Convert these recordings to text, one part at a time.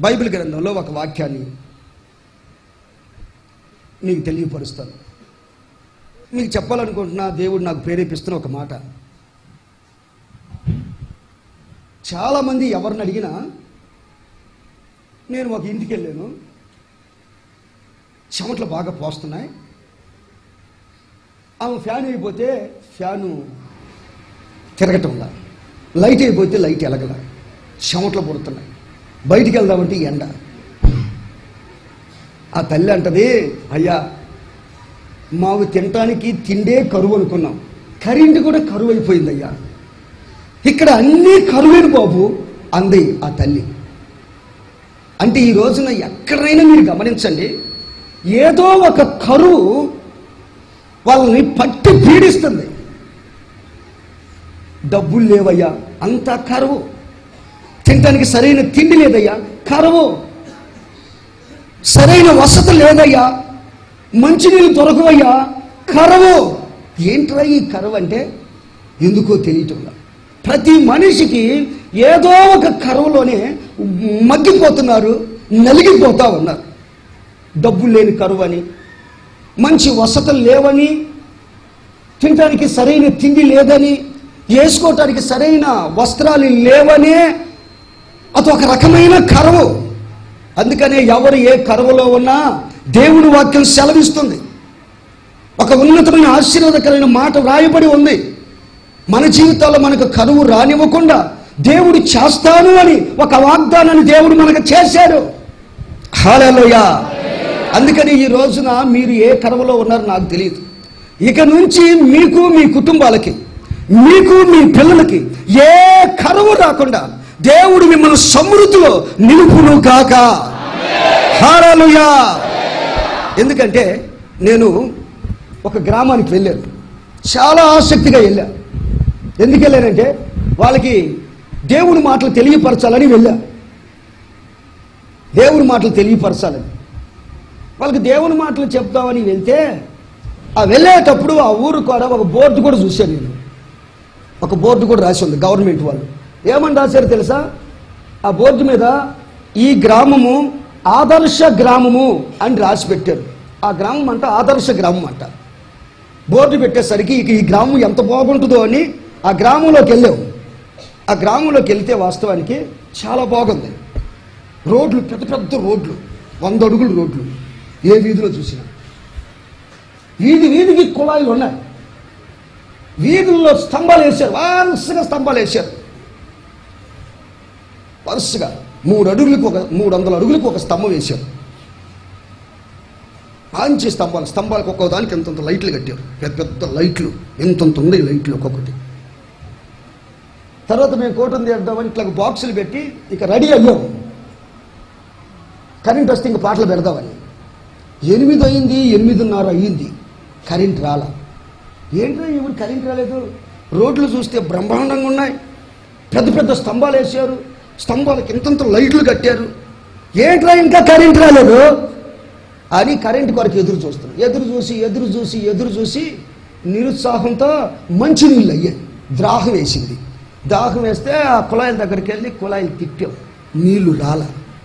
Bible గ్రంథంలో ఒక వాక్యాన్ని మీకు తెలియపరుస్తాను. మీకు చెప్పాలనుకుంటున్నా, దేవుడు నాకు ప్రేరేపిస్తున్న ఒక మాట. చాలామంది ఎవరిని అడిగినా, నేను ఒక ఇంటికి వెళ్ళాను, చెమటలు బాగా పోస్తున్నాయి, ఆమె ఫ్యాన్ అయిపోతే ఫ్యాను తిరగటంలా, లైట్ అయిపోతే లైట్ ఎలగల, చెమటలు పుడుతున్నాయి, బయటికి వెళ్దామంటే ఎండ. ఆ తల్లి అంటది, అయ్యా మాకు తినటానికి తిండే కరువు అనుకున్నాం, కరెంటు కూడా కరువు అయిపోయింది అయ్యా, ఇక్కడ అన్నీ కరువేను బాబు అంది ఆ తల్లి. అంటే ఈ రోజున ఎక్కడైనా మీరు గమనించండి, ఏదో ఒక కరువు వాళ్ళని పట్టి పీడిస్తుంది. డబ్బులు లేవయ్యా, అంతా కరువు. తినడానికి సరైన తిండి లేదయ్యా, కరువు. సరైన వసతి లేదయ్యా, మంచినీళ్ళు దొరకవయ్యా, కరువు. ఏంట్రా ఈ కరువు అంటే? ఎందుకో తెలియటంలా. ప్రతి మనిషికి ఏదో ఒక కరువులోనే మగ్గిపోతున్నారు, నలిగిపోతా ఉన్నారు. డబ్బులు లేని కరువు అని, మంచి వసతులు లేవని, తినడానికి సరైన తిండి లేదని, వేసుకోవటానికి సరైన వస్త్రాలు లేవనే అదొక రకమైన కరువు. అందుకనే ఎవరు ఏ కరువులో ఉన్నా దేవుని వాక్యం సెలవిస్తుంది. ఒక ఉన్నతమైన ఆశీర్వాదకరమైన మాట వ్రాయబడి ఉంది. మన జీవితాల్లో మనకు కరువు రానివ్వకుండా దేవుడు చేస్తాను అని ఒక వాగ్దానాన్ని దేవుడు మనకు చేశాడు. హల్లెలూయా. అందుకని ఈ రోజున మీరు ఏ కరువులో ఉన్నారో నాకు తెలియదు. ఇక నుంచి మీకు, మీ కుటుంబాలకి, మీకు, మీ పిల్లలకి ఏ కరువు రాకుండా దేవుడు మిమ్మల్ని సమృద్ధిలో నిలుపును గాక. హల్లెలూయా. ఎందుకంటే నేను ఒక గ్రామానికి వెళ్ళాను, చాలా ఆసక్తిగా వెళ్ళా. ఎందుకు వెళ్ళానంటే వాళ్ళకి దేవుని మాటలు తెలియపరచాలని వెళ్ళా. దేవుని మాటలు తెలియపరచాలని, వాళ్ళకి దేవుని మాటలు చెప్తామని వెళ్తే, ఆ వెళ్ళేటప్పుడు ఆ ఊరు కూడా ఒక బోర్డు కూడా చూశాను నేను. ఒక బోర్డు కూడా రాసి ఉంది, గవర్నమెంట్ వాళ్ళు. ఏమని రాశారు తెలుసా? ఆ బోర్డు మీద ఈ గ్రామము ఆదర్శ గ్రామము అని రాసి పెట్టారు. ఆ గ్రామం అంట ఆదర్శ గ్రామం అంట. బోర్డు పెట్టేసరికి ఇక ఈ గ్రామం ఎంత బాగుంటుందో అని ఆ గ్రామంలోకి వెళ్ళాము. ఆ గ్రామంలోకి వెళ్తే వాస్తవానికి చాలా బాగుంది. రోడ్లు, పెద్ద పెద్ద రోడ్లు, 100 అడుగుల రోడ్లు, ఏ వీధిలో చూసినా. వీధి వీధికి కుళాయిలు ఉన్నాయి. వీధుల్లో స్తంభాలు వేశారు, వరుసగా స్తంభాలు వేశారు. వరుసగా 300 అడుగులకు ఒక స్తంభం వేశారు. మంచి స్తంభాలకు ఒక్కొక్క దానికి ఎంతంత లైట్లు కట్టారు. పెద్ద పెద్ద లైట్లు, ఎంతంత ఉంది లైట్లు ఒక్కొక్కటి. తర్వాత మేము కోటం తీద్దామని ఇట్లా బాక్సులు పెట్టి ఇక రెడీ అయ్యాము. కరెంట్ వస్తే ఇంక పాటలు పెడదామని. 8 అయింది, 8:30 అయ్యింది, కరెంట్ రాలా. ఏంటో ఇప్పుడు కరెంట్ రాలేదు? రోడ్లు చూస్తే బ్రహ్మాండంగా ఉన్నాయి, పెద్ద పెద్ద స్తంభాలు వేసారు, స్తంభాలకు ఇంతంత లైట్లు కట్టారు. ఏంట్రా ఇంకా కరెంట్ రాలేదు అని కరెంట్ కొరకు ఎదురు చూస్తున్నాం. ఎదురు చూసి నిరుత్సాహంతో మంచినీళ్ళు అయ్యాయి. దాహం వేసింది. దాహం వేస్తే ఆ కుళాయిల దగ్గరికి వెళ్ళి కుళాయిలు తిప్పాం, నీళ్లు రాల.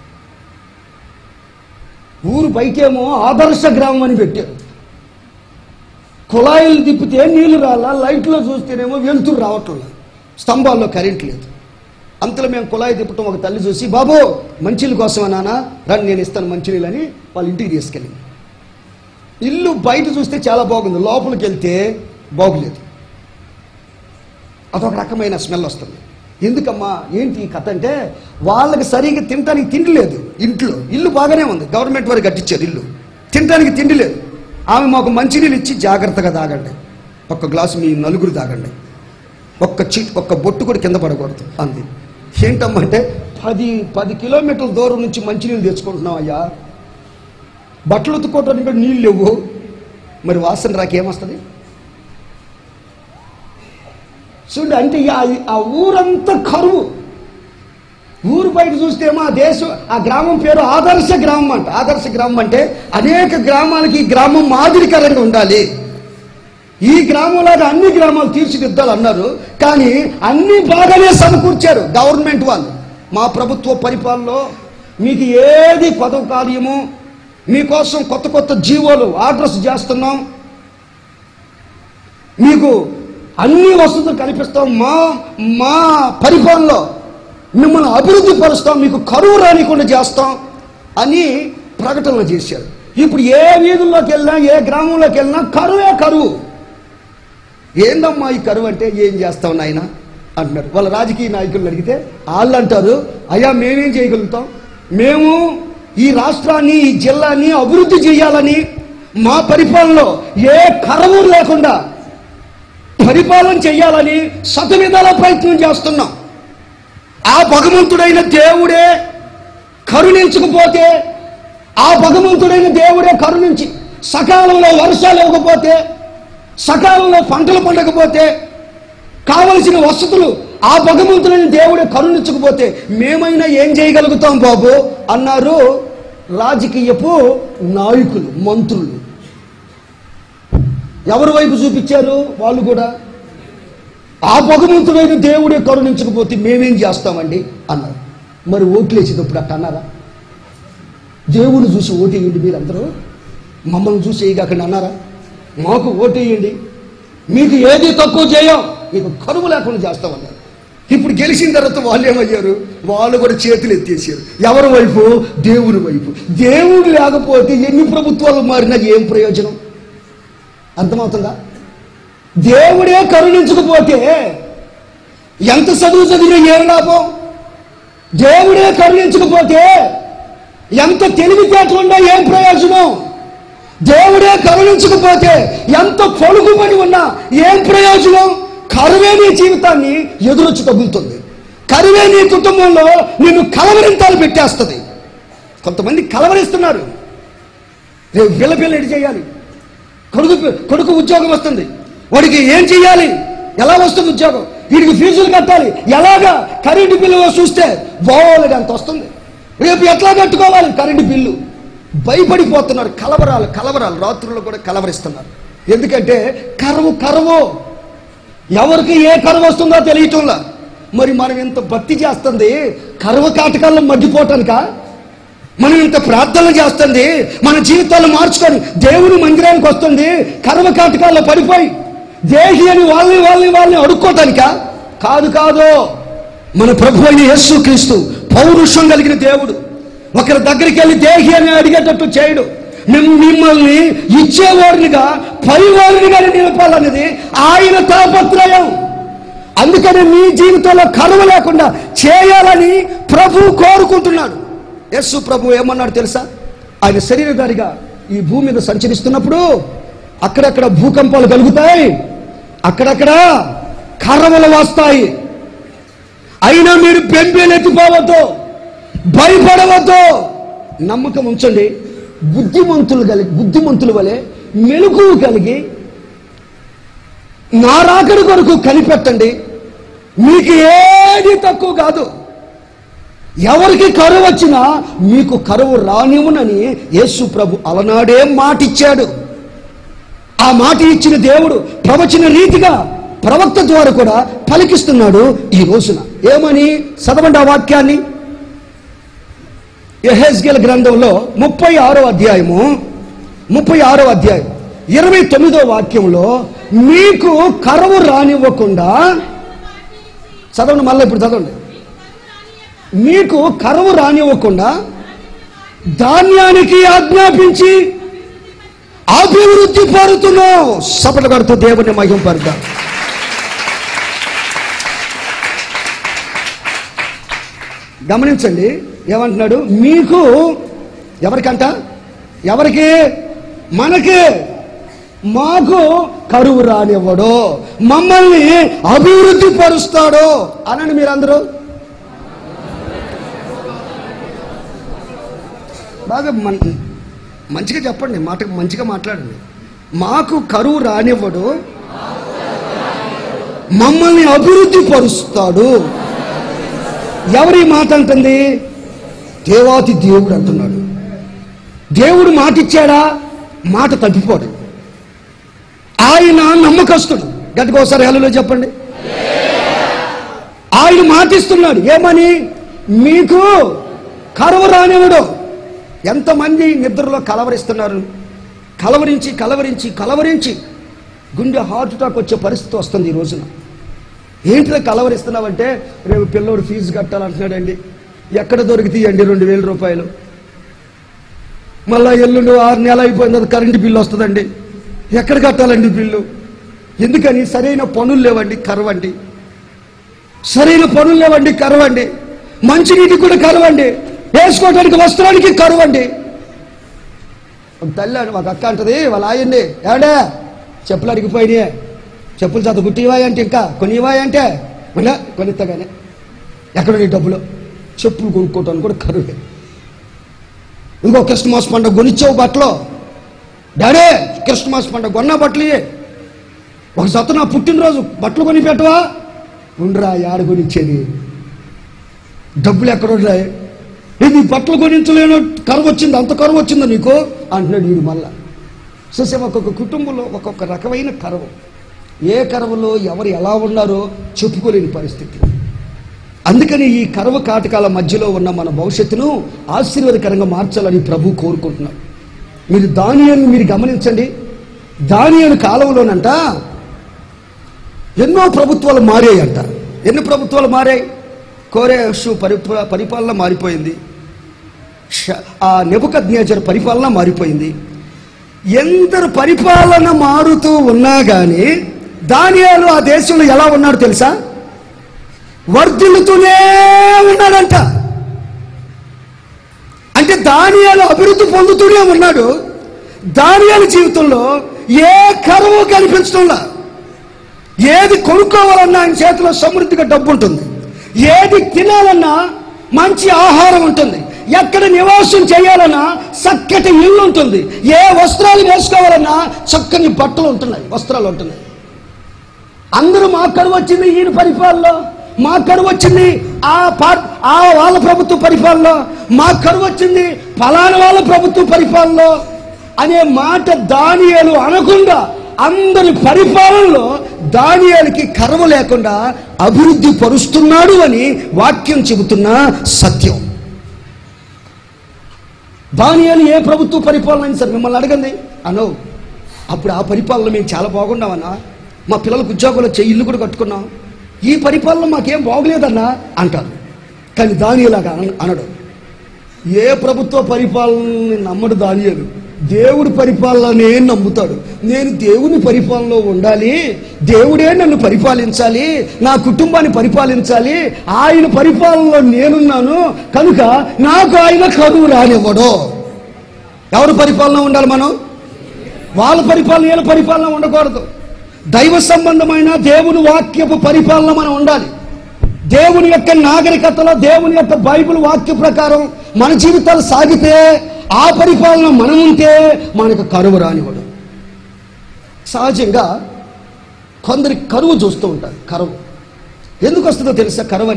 ఊరు బయటేమో ఆదర్శ గ్రామం అని పెట్టారు. కుళాయిలు తిప్పితే నీళ్లు రాలా, లైట్లో చూస్తేనేమో వెలుతురు రావట్లేదు, స్తంభాల్లో కరెంట్ లేదు. అంతలో మేము కుళాయి తిప్పటం ఒక తల్లి చూసి, బాబు మంచినీళ్ళ కోసమా నాన్న, రండి నేను ఇస్తాను మంచినీళ్ళు అని వాళ్ళ ఇంటికి తీసుకెళ్ళింది. ఇల్లు బయట చూస్తే చాలా బాగుంది, లోపలికి వెళ్తే బాగులేదు. అదొక రకమైన స్మెల్ వస్తుంది. ఎందుకమ్మా ఏంటి ఈ కథ అంటే, వాళ్ళకి సరిగ్గా తినడానికి తిండి లేదు ఇంట్లో. ఇల్లు బాగానే ఉంది, గవర్నమెంట్ వారు కట్టించారు ఇల్లు, తినడానికి తిండి లేదు. ఆమె మాకు మంచినీళ్ళు ఇచ్చి జాగ్రత్తగా తాగండి, ఒక్క గ్లాసు మీ నలుగురు తాగండి, ఒక్క బొట్టు కూడా కింద పడకూడదు అంది. ఏంటమ్మా అంటే 10 కిలోమీటర్ల దూరం నుంచి మంచినీళ్ళు తెచ్చుకుంటున్నాం అయ్యా, బట్టలు ఉతుక్కోవటానికి కూడా నీళ్ళు లేవు, మరి వాసన రాకేమొస్తుంది చూడండి. అంటే ఆ ఊరంతా కరువు. ఊరు బయట చూస్తేమో ఆ గ్రామం పేరు ఆదర్శ గ్రామం అంట. ఆదర్శ గ్రామం అంటే అనేక గ్రామాలకి ఈ గ్రామం మాదిరికరంగా ఉండాలి, ఈ గ్రామంలాగా అన్ని గ్రామాలు తీర్చిదిద్దాలు అన్నారు. కానీ అన్ని బాగానే సమకూర్చారు గవర్నమెంట్ వాళ్ళు. మా ప్రభుత్వ పరిపాలనలో మీకు ఏది కొత్త కార్యము, మీకోసం కొత్త కొత్త జీవోలు ఆర్డర్స్ చేస్తున్నాం, మీకు అన్ని వసతులు కల్పిస్తాం, మా పరిపాలనలో మిమ్మల్ని అభివృద్ధి పరుస్తాం, మీకు కరువు రానికుండా చేస్తాం అని ప్రకటనలు చేశారు. ఇప్పుడు ఏ వీధుల్లోకి వెళ్ళినా, ఏ గ్రామంలోకి వెళ్ళినా కరువే కరువు. ఏందమ్మా ఈ కరువు అంటే, ఏం చేస్తాం నాయన అంటున్నారు. వాళ్ళ రాజకీయ నాయకులను అడిగితే వాళ్ళు అంటారు, అయ్యా మేమేం చేయగలుగుతాం, మేము ఈ రాష్ట్రాన్ని, ఈ జిల్లాని అభివృద్ధి చేయాలని మా పరిపాలనలో ఏ కరువు లేకుండా పరిపాలన చేయాలని శతవిధాల ప్రయత్నం చేస్తున్నాం. ఆ భగవంతుడైన దేవుడే కరుణించకపోతే, ఆ భగవంతుడైన దేవుడే కరుణించి సకాలంలో వర్షాలు ఇవ్వకపోతే, సకాలంలో పంటలు పండకపోతే, కావలసిన వసతులు ఆ భగవంతుడైన దేవుడే కరుణించకపోతే మేమైనా ఏం చేయగలుగుతాం బాబు అన్నారు రాజకీయపు నాయకులు, మంత్రులు. ఎవరి వైపు చూపించారు? వాళ్ళు కూడా ఆ భగవంతుడైన దేవుడే కరుణించకపోతే మేమేం చేస్తామండి అన్నారు. మరి ఓట్లేసేటప్పుడు అట్ట అన్నారా? దేవుని చూసి ఓటేయండి మీరందరూ, మమ్మల్ని చూసి వేయగాకండి అన్నారా? మాకు ఓటేయండి, మీకు ఏది తక్కువ చేయం, మీకు కరువు లేకుండా చేస్తామన్నారు. ఇప్పుడు గెలిచిన తర్వాత వాళ్ళు ఏమయ్యారు? వాళ్ళు కూడా చేతులు ఎత్తేసారు. ఎవరి వైపు? దేవుని వైపు. దేవుడు లేకపోతే ఎన్ని ప్రభుత్వాలు మారినా ఏం ప్రయోజనం? అర్థమవుతుందా? దేవుడే కరుణించకపోతే ఎంత చదువు చదివినా ఏం లాభం? దేవుడే కరుణించకపోతే ఎంత తెలివితేటలున్నా ఏం ప్రయోజనం? దేవుడే కరుణించకపోతే ఎంత పొలుగుబడి ఉన్నా ఏం ప్రయోజనం? కరువే నీ జీవితాన్ని ఎదురొచ్చి తగులుతుంది. కరువే నీ కుటుంబంలో నిన్ను కలవరింతాలు పెట్టేస్తుంది. కొంతమంది కలవరిస్తున్నారు. రేపు పిల్ల ఎటు చేయాలి, కొడుకు ఉద్యోగం వస్తుంది, వాడికి ఏం చెయ్యాలి, ఎలా వస్తుంది ఉద్యోగం, వీడికి ఫీజులు కట్టాలి, ఎలాగా, కరెంటు బిల్లు చూస్తే బాగోలేదు అంత వస్తుంది, రేపు ఎట్లా కట్టుకోవాలి కరెంటు బిల్లు, భయపడిపోతున్నారు. కలవరాలు రాత్రుల్లో కూడా కలవరిస్తున్నారు. ఎందుకంటే కరువు ఎవరికి ఏ కరువు వస్తుందో తెలియటంలా. మరి మనం ఇంత భక్తి చేస్తుంది కరువు కాటకాల్లో మగ్గిపోవటానికా? మనం ఇంత ప్రార్థనలు చేస్తుంది మన జీవితాలు మార్చుకొని దేవుని మందిరానికి వస్తుంది కరువు కాటకాల్లో పడిపోయి దేహి అని వాళ్ళని అడుక్కోవటానికా? కాదు. మన ప్రభు అయిన యేసుక్రీస్తు పౌరుషం కలిగిన దేవుడు. ఒకరి దగ్గరికి వెళ్ళి దేహి అని అడిగేటట్టు చేయడు. మిమ్మల్ని ఇచ్చేవారినిగా, పరివారినిగా నిలపాలనేది ఆయన తాపత్రయం. అందుకని మీ జీవితంలో కరువు లేకుండా చేయాలని ప్రభు కోరుకుంటున్నాడు. యేసు ప్రభు ఏమన్నాడు తెలుసా? ఆయన శరీరధారిగా ఈ భూమి మీద సంచరిస్తున్నప్పుడు అక్కడక్కడ భూకంపాలు కలుగుతాయి, అక్కడక్కడ కర్రవలు వస్తాయి. అయినా మీరు బెంబేలెత్తిపోవద్దు, భయపడవద్దు, నమ్మకం ఉంచండి. బుద్ధిమంతుల వలె మెలకువ కలిగి నా రాకడ కొరకు కనిపెట్టండి. మీకు ఏది తక్కువ కాదు. ఎవరికి కరువు వచ్చినా మీకు కరువు రానివ్వనని యేసు ప్రభు అలనాడే మాట ఇచ్చాడు. ఆ మాట ఇచ్చిన దేవుడు ప్రవచన రీతిగా ప్రవక్త ద్వారా కూడా పలికిస్తున్నాడు ఈ రోజున. ఏమని? చదవండి ఆ వాక్యాన్ని. యెహెజ్కేలు గ్రంథంలో 36వ అధ్యాయము 29వ వాక్యంలో మీకు కరువు రానివ్వకుండా, చదవండి మళ్ళీ, ఇప్పుడు చదవండి. మీకు కరువు రానివ్వకుండా ధాన్యానికి ఆజ్ఞాపించి అభివృద్ధి పరుతున్నాం. సపట కొడుతూ దేవుని మహింపరుద్దాం. గమనించండి ఏమంటున్నాడు? మీకు, ఎవరికంట? ఎవరికి? మనకి. మాకు కరువు రానివ్వడు, మమ్మల్ని అభివృద్ధి పరుస్తాడు అనండి మీరందరూ. బాగా మంచిగా చెప్పండి, మంచిగా మాట్లాడండి. మాకు కరువు రానివ్వడు, మమ్మల్ని అభివృద్ధి పరుస్తాడు. ఎవరి మాట అంటుంది? దేవాతి దేవుడు అంటున్నాడు. దేవుడు మాట ఇచ్చాడా? మాట తప్పిపోడు. ఆయన నమ్మకస్తుడు. గట్టిగా ఒకసారి హల్లెలూయా చెప్పండి. ఆయన మాటిస్తున్నాడు. ఏమని? మీకు కరువు రానివ్వడు. ఎంతమంది నిద్రలో కలవరిస్తున్నారు. కలవరించి కలవరించి కలవరించి గుండె హార్ట్ అటాక్ వచ్చే పరిస్థితి వస్తుంది ఈ రోజున. ఏంటిలో కలవరిస్తున్నావంటే, రేపు పిల్లోడు ఫీజు కట్టాలంటున్నాడండి, ఎక్కడ దొరికితేయండి 2000 రూపాయలు, మళ్ళీ ఎల్లుండి 6 నెలలు అయిపోయిన తర్వాత కరెంటు బిల్లు వస్తుందండి, ఎక్కడ కట్టాలండి బిల్లు? ఎందుకని? సరైన పనులు లేవండి, కరవండి. సరైన పనులు లేవండి, కరవండి. మంచినీటికి కూడా కరవండి, వేసుకోవడానికి వస్త్రానికి కరువండి. తల్లి ఒక అక్క అంటది వాళ్ళ ఆయన్ని, ఏడా చెప్పులు అడిగిపోయినాయి, చెప్పులు చదువు కుట్టివా అంటే, ఇంకా కొనివా అంటే, మళ్ళీ కొనిస్తాగానే ఎక్కడ నీ డబ్బులు, చెప్పులు కొనుక్కోవటానికి కూడా కరువే. ఇంకో క్రిస్మస్ పండుగ కొనిచ్చావు బట్టలు, డాడీ క్రిస్మస్ పండుగ కొన్నా బట్టలు, ఒక జత నా పుట్టినరోజు బట్టలు కొని పెట్టవా, ఉండరా యాడ కొనిచ్చేది, డబ్బులు ఎక్కడ ఉన్నాయి, ఇది బట్టలు కొనించలేను, కరువు వచ్చింది, అంత కరువు వచ్చిందా నీకు అంటున్నాడు వీడు. మళ్ళా చూసే ఒక్కొక్క కుటుంబంలో ఒక్కొక్క రకమైన కరువు. ఏ కరువులో ఎవరు ఎలా ఉన్నారో చెప్పుకోలేని పరిస్థితి. అందుకని ఈ కరువు కాటకాల మధ్యలో ఉన్న మన భవిష్యత్తును ఆశీర్వాదకరంగా మార్చాలని ప్రభు కోరుకుంటున్నాడు. మీరు దానియేలును మీరు గమనించండి. దానియేలు కాలంలోనంట ఎన్నో ప్రభుత్వాలు మారాయంట. ఎన్ని ప్రభుత్వాలు మారాయి? కోరేషు పరిపాలన మారిపోయింది, ఆ నెబుకద్నెజరు పరిపాలన మారిపోయింది. ఎందరు పరిపాలన మారుతూ ఉన్నా కానీ దానియేలు ఆ దేశంలో ఎలా ఉన్నాడు తెలుసా? వర్ధిల్లుతూనే ఉన్నాడంట. అంటే దానియేలు అభివృద్ధి పొందుతూనే ఉన్నాడు. దానియేలు జీవితంలో ఏ కరువు కనిపించడంలా. ఏది కొనుక్కోవాలన్నా ఆయన చేతిలో సమృద్ధిగా డబ్బు ఉంటుంది, ఏది తినాలన్నా మంచి ఆహారం ఉంటుంది, ఎక్కడ నివాసం చేయాలన్నా చక్కటి ఇల్లు ఉంటుంది, ఏ వస్త్రాలు వేసుకోవాలన్నా చక్కని బట్టలు ఉంటున్నాయి, వస్త్రాలు ఉంటున్నాయి. అందరూ మా కరువు వచ్చింది ఈయన పరిపాలనలో, మా కరువు వచ్చింది ఆ వాళ్ళ ప్రభుత్వ పరిపాలనలో, మా కరువు వచ్చింది ఫలానా వాళ్ళ ప్రభుత్వ పరిపాలనలో అనే మాట దానియేలు అనకుండా అందరి పరిపాలనలో దానియేలుకి కరువు లేకుండా అభివృద్ధి పరుస్తున్నాడు అని వాక్యం చెబుతున్న సత్యం. దానియేలు ఏ ప్రభుత్వ పరిపాలన అని సార్ మిమ్మల్ని అడగండి అనో, అప్పుడు ఆ పరిపాలన మేము చాలా బాగున్నామన్నా, మా పిల్లలకు ఉద్యోగాలు వచ్చే ఇల్లు కూడా కట్టుకున్నాం, ఈ పరిపాలన మాకేం బాగలేదన్నా అంటారు. కానీ దానియేలాగా అనడు. ఏ ప్రభుత్వ పరిపాలనని నమ్మడు దానియేలు, దేవుడి పరిపాలననే నమ్ముతాడు. నేను దేవుని పరిపాలనలో ఉండాలి, దేవుడే నన్ను పరిపాలించాలి, నా కుటుంబాన్ని పరిపాలించాలి, ఆయన పరిపాలనలో నేనున్నాను కనుక నాకు ఆయన కరువు రానివ్వడు. ఎవరు పరిపాలన ఉండాలి? మనం వాళ్ళ పరిపాలన, వీళ్ళ పరిపాలన ఉండకూడదు. దైవ సంబంధమైన దేవుని వాక్యపు పరిపాలన మనం ఉండాలి. దేవుని యొక్క నాగరికతలో దేవుని యొక్క బైబిల్ వాక్య ప్రకారం మన జీవితాలు సాగితే, ఆ పరిపాలన మనం ఉంటే మనకు కరువు రానివ్వడు. సహజంగా కొందరికి కరువు చూస్తూ ఉంటారు. కరువు ఎందుకు వస్తుందో తెలుసా? కరువు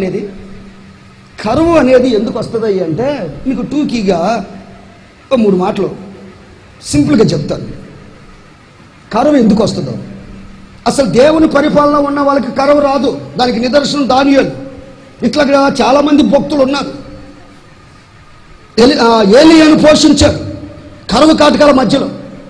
అనేది ఎందుకు వస్తుంది అంటే, మీకు టూకీగా 3 మాటలు సింపుల్గా చెప్తాను. కరువు ఎందుకు వస్తుందో. అసలు దేవుని పరిపాలన ఉన్న వాళ్ళకి కరువు రాదు. దానికి నిదర్శనం దానియేలు. ఇట్లా చాలా మంది భక్తులు ఉన్నారు. ఏలియాను పోషించాడు కరువు కాటకాల మధ్యలో.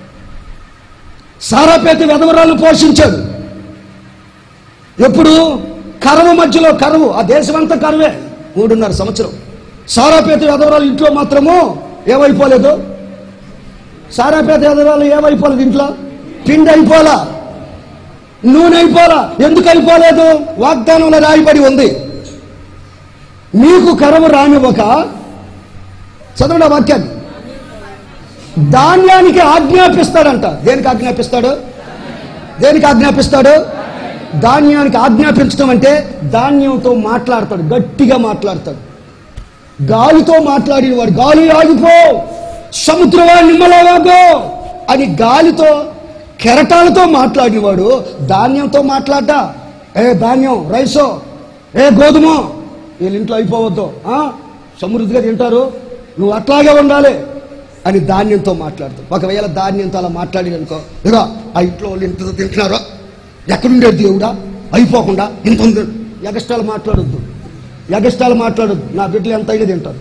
సారాపేత విధవరాలను పోషించాడు. ఎప్పుడు? కరువు మధ్యలో. కరువు, ఆ దేశం అంతా కరువే 3.5 సంవత్సరం. సారాపేత విధవరాలు ఇంట్లో మాత్రము ఏమైపోలేదు? సారాపేత విధవరాలు ఏమైపోలేదు? ఇంట్లో పిండి అయిపోలా, నూనె అయిపోలా. ఎందుకు అయిపోలేదు? వాగ్దానంలో రాయబడి ఉంది, మీకు కరువు రానివ్వక. చదవండి వాక్యాన్ని. ధాన్యానికి ఆజ్ఞాపిస్తాడంట. దేనికి ఆజ్ఞాపిస్తాడు? దేనికి ఆజ్ఞాపిస్తాడు? ధాన్యానికి ఆజ్ఞాపించడం అంటే ధాన్యంతో మాట్లాడతాడు, గట్టిగా మాట్లాడతాడు. గాలితో మాట్లాడినవాడు, గాలి ఆగిపో, సముద్రమా నిమ్మలవాగో అని గాలితో కెరటాలతో మాట్లాడినవాడు ధాన్యంతో మాట్లాడ్డా. ఏ ధాన్యం, రైసో, ఏ గోధుమో వీళ్ళ ఇంట్లో అయిపోవద్దు, సమృద్ధిగా తింటారు, నువ్వు అట్లాగే ఉండాలి అని ధాన్యంతో మాట్లాడతావు. ఒకవేళ ధాన్యంతో అలా మాట్లాడి అనుకో, ఇక ఆ ఇంట్లో వాళ్ళు ఇంత తింటున్నారో, ఎక్కడుండేది దేవుడా, అయిపోకుండా ఇంత ఉంది. ఎగస్టాలు మాట్లాడొద్దు, ఎగస్టాలు మాట్లాడొద్దు. నా బిడ్డలు ఎంత అయినా తింటారు,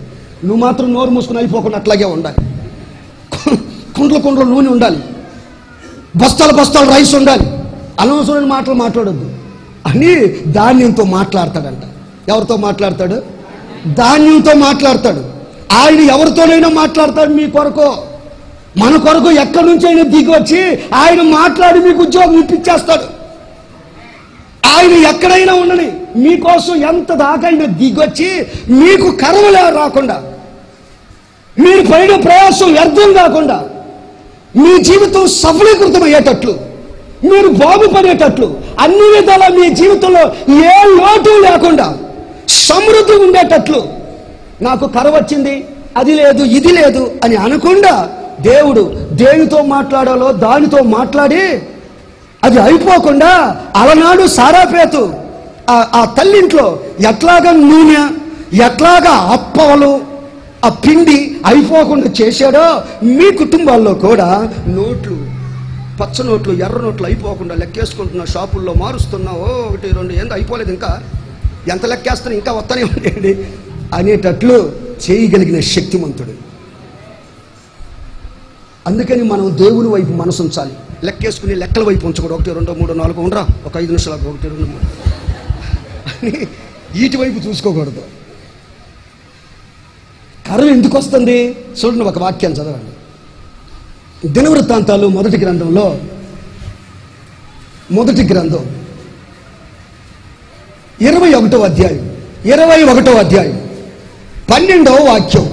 నువ్వు మాత్రం నోరు మూసుకుని అయిపోకుండా అట్లాగే ఉండాలి. కుండ్ల నూనె ఉండాలి, బస్తాలు రైస్ ఉండాలి, అనవసరమైన మాటలు మాట్లాడొద్దు అని ధాన్యంతో మాట్లాడతాడంట. ఎవరితో మాట్లాడతాడు? ధాన్యంతో మాట్లాడతాడు. ఆయన ఎవరితోనైనా మాట్లాడతాడు. మీ కొరకు, మన కొరకు ఎక్కడి నుంచి అయినా దిగి వచ్చి ఆయన మాట్లాడి మీకు ఉద్యోగం ఇప్పించేస్తాడు. ఆయన ఎక్కడైనా ఉండని మీకోసం ఎంత దాకైనా దిగొచ్చి మీకు కరువులే రాకుండా, మీరు పడిన ప్రయాసం వ్యర్థం కాకుండా, మీ జీవితం సఫలీకృతం అయ్యేటట్లు, మీరు బాగుపడేటట్లు, అన్ని విధాలా మీ జీవితంలో ఏ లోటు లేకుండా సమృద్ధి ఉండేటట్లు, నాకు కరువు వచ్చింది, అది లేదు ఇది లేదు అని అనకుండా దేవుడు దేనితో మాట్లాడాలో దానితో మాట్లాడి అది అయిపోకుండా అలనాడు సారాపేతు ఆ తల్లింట్లో ఎట్లాగా నూనె, ఎట్లాగా అప్పవలు, ఆ పిండి అయిపోకుండా చేశాడో మీ కుటుంబాల్లో కూడా నోట్లు, పచ్చ నోట్లు, ఎర్ర నోట్లు అయిపోకుండా లెక్కేసుకుంటున్నా, షాపుల్లో మారుస్తున్నావు, 1 2 ఏందో అయిపోలేదు, ఇంకా ఎంత లెక్కేస్తున్నా ఇంకా వస్తూనే ఉండేది అనేటట్లు చేయగలిగిన శక్తిమంతుడు. అందుకని మనం దేవుని వైపు మనసు ఉంచాలి. లెక్కేసుకుని లెక్కల వైపు ఉంచకూడదు. 1 2 3 4 ఉండరా, ఒక 5 నిమిషాలు 1 2 3 అని వీటి వైపు చూసుకోకూడదు. కరువు ఎందుకు వస్తుంది చూడండి. ఒక వాక్యాన్ని చదవండి. దినవృత్తాంతాలు మొదటి గ్రంథం 21వ అధ్యాయం 12వ వాక్యం.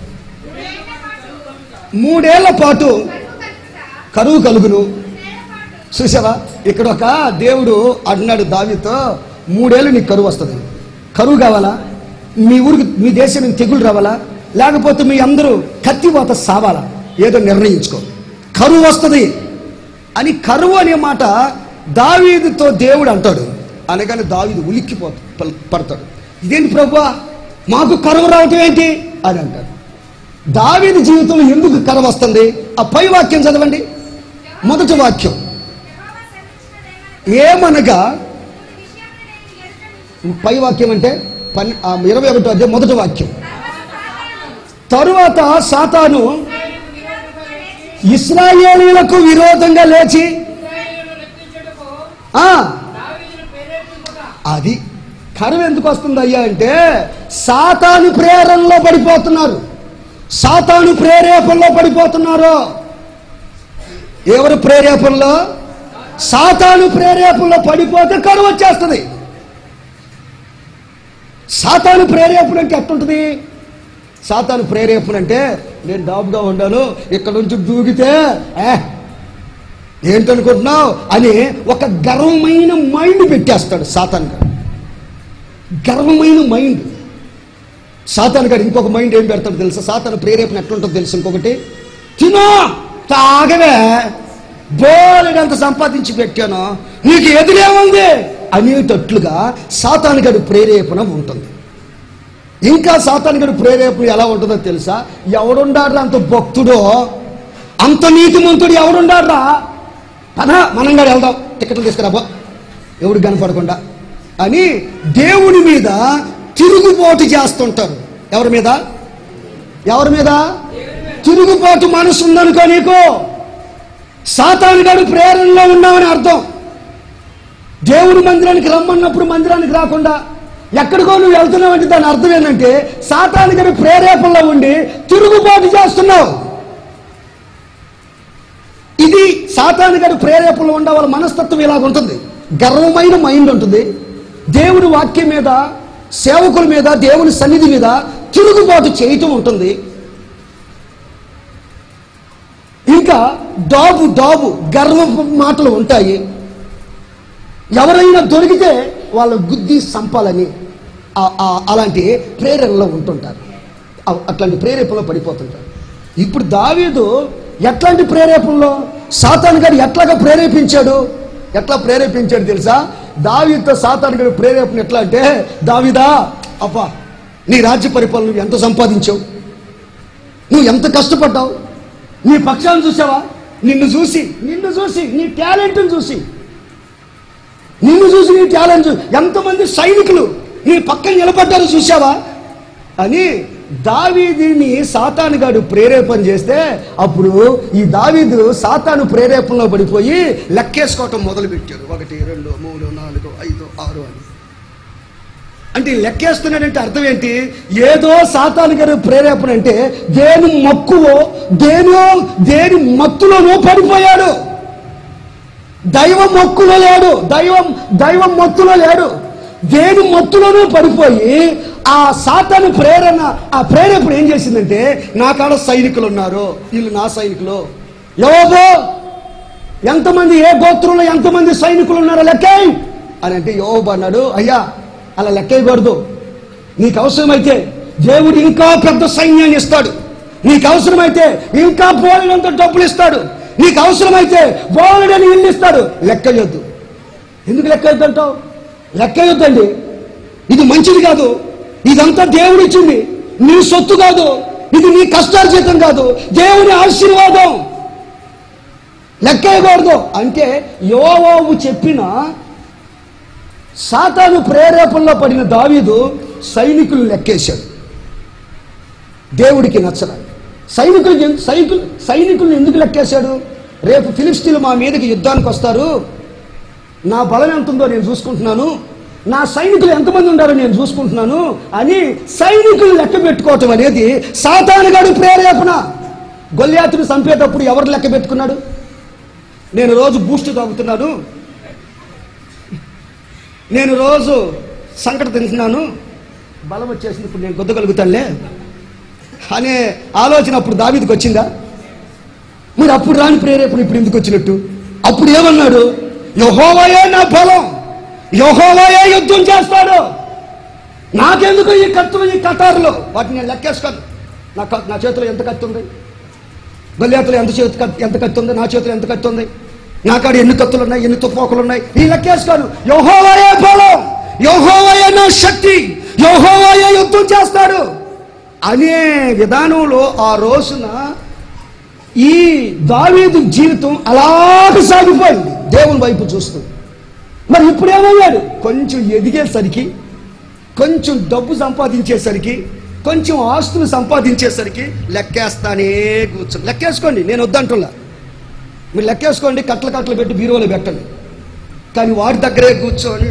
3 ఏళ్ల పాటు కరువు కలుగును. చూసావా, ఇక్కడ ఒక దేవుడు అన్నాడు దావీదుతో, 3 ఏళ్ళు నీకు కరువు వస్తుంది. కరువు కావాలా? మీ ఊరికి, మీ దేశానికి తెగులు రావాలా? లేకపోతే మీ అందరూ కత్తివాత సావాలా? ఏదో నిర్ణయించుకో, కరువు వస్తుంది అని. కరువు అనే మాట దావీదుతో దేవుడు అంటాడు. అనగానే దావీదు ఉలిక్కి పడతాడు. ఇదేంటి ప్రభువా, మాకు కరువు రావటం ఏంటి అని అంటాడు. దావీదు జీవితంలో ఎందుకు కరువు వస్తుంది? ఆ పై వాక్యం చదవండి. మొదటి వాక్యం ఏమనగా, పై వాక్యం అంటే 21వ అధ్యాయం మొదటి వాక్యం. తరువాత సాతాను ఇశ్రాయేలీయులకు విరోధంగా లేచి, అది కరువు ఎందుకు వస్తుంది అయ్యా అంటే, సాతాను ప్రేరణలో పడిపోతున్నారు. సాతాను ప్రేరేపణలో పడిపోతున్నారు. ఎవరు ప్రేరేపణలో? సాతాను ప్రేరేపణలో పడిపోతే కరువు వచ్చేస్తుంది. సాతాను ప్రేరేపణ అంటే ఎట్టుంటుంది? సాతాను ప్రేరేపణ అంటే, నేను డాబుగా ఉండాను, ఇక్కడ నుంచి దూకితే ఏంటనుకుంటున్నావు అని ఒక గర్వమైన మైండ్ పెట్టేస్తాడు సాతాను గారు. గర్వమైన మైండ్. సాతాను గారు ఇంకొక మైండ్ ఏం పెడతాడు తెలుసా? సాతాను ప్రేరేపణ ఎట్లుంటుందో తెలుసు? ఇంకొకటి, తినో తాగవే, బోలెడంత సంపాదించి పెట్టాను, నీకు ఎదురేముంది అనేటట్లుగా సాతాను గారి ప్రేరేపణ ఉంటుంది. ఇంకా సాతాను గారి ప్రేరేపణ ఎలా ఉంటుందో తెలుసా? ఎవడుండాడ్రా అంత భక్తుడో, అంత నీతిమంతుడు ఎవడుండాడ్రా, పదా మనం కూడా వెళ్దాం, టికెట్లు తీసుకురాబో, ఎవడు కనపడకుండా అని దేవుని మీద తిరుగుబాటు చేస్తుంటారు. ఎవరి మీద? తిరుగుబాటు మనసు ఉందనుకో నీకు, సాతాను గారి ప్రేరణలో ఉన్నామని అర్థం. దేవుని మందిరానికి రమ్మన్నప్పుడు మందిరానికి రాకుండా ఎక్కడికో నువ్వు వెళ్తున్నావు అంటే దాని అర్థం ఏంటంటే, సాతాను గారి ప్రేరేపణలో ఉండి తిరుగుబాటు చేస్తున్నావు. ఇది సాతాను గారి ప్రేరేపణలో ఉండే వాళ్ళ మనస్తత్వం ఇలాగ ఉంటుంది. గర్వమైన మైండ్ ఉంటుంది. దేవుని వాక్యం మీద, సేవకుల మీద, దేవుని సన్నిధి మీద తిరుగుబాటు చేయటం ఉంటుంది. ఇంకా డాబు గర్వపు మాటలు ఉంటాయి. ఎవరైనా దొరికితే వాళ్ళ గుద్ది సంపాలని అలాంటి ప్రేరణలో ఉంటుంటారు. అట్లాంటి ప్రేరేపణలో పడిపోతుంటారు. ఇప్పుడు దావీదు ఎట్లాంటి ప్రేరేపణలో, సాతాను గారు ఎట్లాగా ప్రేరేపించాడు? ఎట్లా ప్రేరేపించాడు తెలుసా? దావీదుతో సాతాను గారి ప్రేరేపణ ఎట్లా అంటే, దావీదా అబ్బా, నీ రాజ్య పరిపాలన నువ్వు ఎంత సంపాదించావు, నువ్వు ఎంత కష్టపడ్డావు, నీ పక్షాన్ని చూసావా, నిన్ను చూసి నీ టాలెంట్ని చూసి నీ టాలెంట్ ఎంతమంది సైనికులు నీ పక్కన నిలబడ్డారో చూసావా అని దావీదుని సాతానుగాడు ప్రేరేపణ చేస్తే అప్పుడు ఈ దావీదు సాతాను ప్రేరేపణలో పడిపోయి లెక్కేసుకోవటం మొదలుపెట్టాడు. 1 2 3 4 5 6 అని. అంటే లెక్కేస్తున్నాడంటే అర్థం ఏంటి? ఏదో సాతాను గారి ప్రేరేపణ అంటే దేని మక్కువో దేని మత్తులోనో పడిపోయాడు. దైవం మక్కులో లేడు, దైవం మత్తులో లేడు, దేని మత్తులోనూ పడిపోయి ఆ సాతాను ప్రేరేపణ ఏం చేసిందంటే, నా కాడ సైనికులు ఉన్నారు, వీళ్ళు నా సైనికులు. యోబు ఎంతమంది, ఏ గోత్రంలో ఎంతమంది సైనికులు ఉన్నారో లెక్కేయ్ అని అంటే యోబు అన్నాడు, అయ్యా అలా లెక్కేయకూడదు, నీకు అవసరమైతే దేవుడు ఇంకా పెద్ద సైన్యాన్ని ఇస్తాడు, నీకు అవసరమైతే ఇంకా బోలెడంత డబ్బులు ఇస్తాడు, నీకు అవసరమైతే బోలెడని ఇల్లు ఇస్తాడు. లెక్కయొద్దు. ఎందుకు లెక్కయొద్దు అంటావు? లెక్కయొద్దండి, ఇది మంచిది కాదు, ఇదంతా దేవుడు ఇచ్చింది, నీ సొత్తు కాదు, ఇది నీ కష్టార్జితం కాదు, దేవుని ఆశీర్వాదం, లెక్కయకూడదు అంటే యోవాబు చెప్పిన సాతాను ప్రేరేపణలో పడిన దావీదు సైనికులు లెక్కేశాడు. దేవుడికి నచ్చల. సైనికులను ఎందుకు లెక్కేశాడు? రేపు ఫిలిష్తీయులు మా మీదకి యుద్ధానికి వస్తారు, నా బలం ఎంత ఉందో నేను చూసుకుంటున్నాను, నా సైనికులు ఎంతమంది ఉన్నారో నేను చూసుకుంటున్నాను అని సైనికులు లెక్క పెట్టుకోవటం అనేది సాతానుగాడు ప్రేరేపణ. గొల్యాతుని చంపేటప్పుడు ఎవరు లెక్క పెట్టుకున్నాడు? నేను రోజు బూస్ట్ తాగుతున్నాను, నేను రోజు సంకట తింటున్నాను, బలం వచ్చేసింది, ఇప్పుడు నేను గుద్దగలుగుతానులే అనే ఆలోచన అప్పుడు దావీదుకి వచ్చిందా? మరి అప్పుడు రాని ప్రేరేపణ ఇప్పుడు ఎందుకు వచ్చినట్టు? అప్పుడు ఏమన్నాడు? యెహోవాయే నా బలం, యెహోవాయే యుద్ధం చేస్తాడు, నాకెందుకు ఈ కత్తులు, ఈ కటారులు, వాటిని నేను లెక్కేసుకోను. నా చేతిలో ఎంత కత్తి ఉంది, గొల్యాతులో ఎంత కత్తి ఉంది, నా చేతిలో ఎంత కత్తి ఉంది, నా కాడ ఎన్ని కత్తులు ఉన్నాయి, ఎన్ని తుపాకులు ఉన్నాయి, ఈ లెక్కేసుకోను. యెహోవాయే బలం, యెహోవాయే నా శక్తి, యెహోవాయే యుద్ధం చేస్తాడు అనే విధానంలో ఆ రోజున ఈ దావీదు జీవితం అలాగ సాగిపోయింది దేవుని వైపు చూస్తూ. మరి ఇప్పుడు ఏమయ్యాడు? కొంచెం ఎదిగేసరికి, కొంచెం డబ్బు సంపాదించేసరికి, కొంచెం ఆస్తులు సంపాదించేసరికి లెక్కేస్తానే కూర్చొని. లెక్కేసుకోండి, నేను వద్దంటున్నా, మీరు లెక్కేసుకోండి, కట్టలు పెట్టి బీరువాలో పెట్టండి, కానీ వాడి దగ్గరే కూర్చొని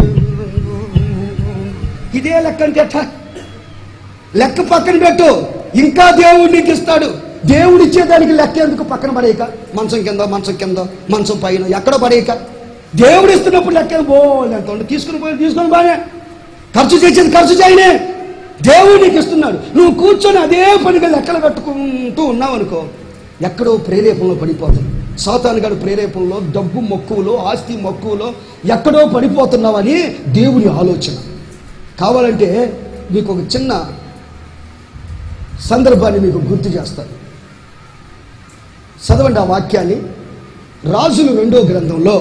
ఇదే లెక్క అంటే ఎట్లా? లెక్క పక్కన పెట్టు, ఇంకా దేవుడు నీకు ఇస్తాడు. దేవుడు ఇచ్చేదానికి లెక్క ఎందుకు పక్కన పడేయక? మంచం కింద, మంచం పైన ఎక్కడో పడేయక, దేవుడు ఇస్తున్నప్పుడు లెక్క ఎంత తీసుకుని బానే, ఖర్చు చేసేది ఖర్చు చేయనే, దేవుడు నీకు ఇస్తున్నాడు, నువ్వు కూర్చొని అదే పనిగా లెక్కలు కట్టుకుంటూ ఉన్నావు అనుకో, ఎక్కడో ప్రేరేపణలో పడిపోతావు. సాతానుగాడు ప్రేరేపణలో, డబ్బు మక్కువలో, ఆస్తి మక్కువలో ఎక్కడో పడిపోతున్నావని దేవుని ఆలోచన. కావాలంటే మీకు ఒక చిన్న సందర్భాన్ని మీకు గుర్తు చేస్తాను, చదవండి ఆ వాక్యాన్ని. రాజులు 2వ గ్రంథంలో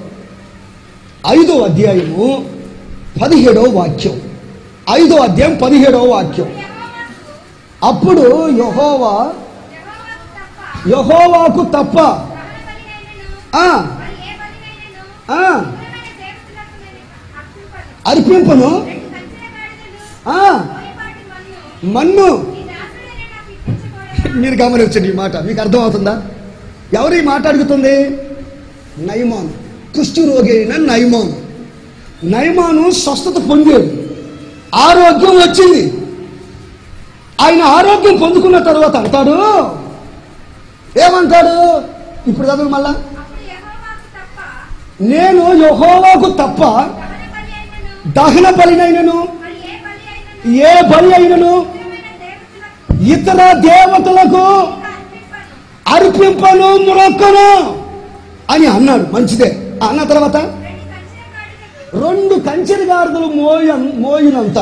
5వ అధ్యాయము 17వ వాక్యం. 5వ అధ్యాయం 17వ వాక్యం. అప్పుడు యెహోవాకు తప్ప అర్పింపను మన్ను. మీరు గమనించండి, ఈ మాట మీకు అర్థమవుతుందా? ఎవరు ఈ మాట అడుగుతుంది? నయమాను, కుష్ఠరోగి అయిన నయమాను స్వస్థత పొందాడు, ఆరోగ్యం వచ్చింది. ఆయన ఆరోగ్యం పొందుకున్న తర్వాత అంటాడు, ఏమంటాడు? ఇప్పుడు చదువు మళ్ళా, నేను యెహోవాకు తప్ప దహన బలినైనను ఏ బలి అయినను ఇతర దేవతలకు అర్పింపను మొక్కను అని అన్నాడు. మంచిదే. అన్న తర్వాత 2 కంచెరి గాడిదలు మోయినంత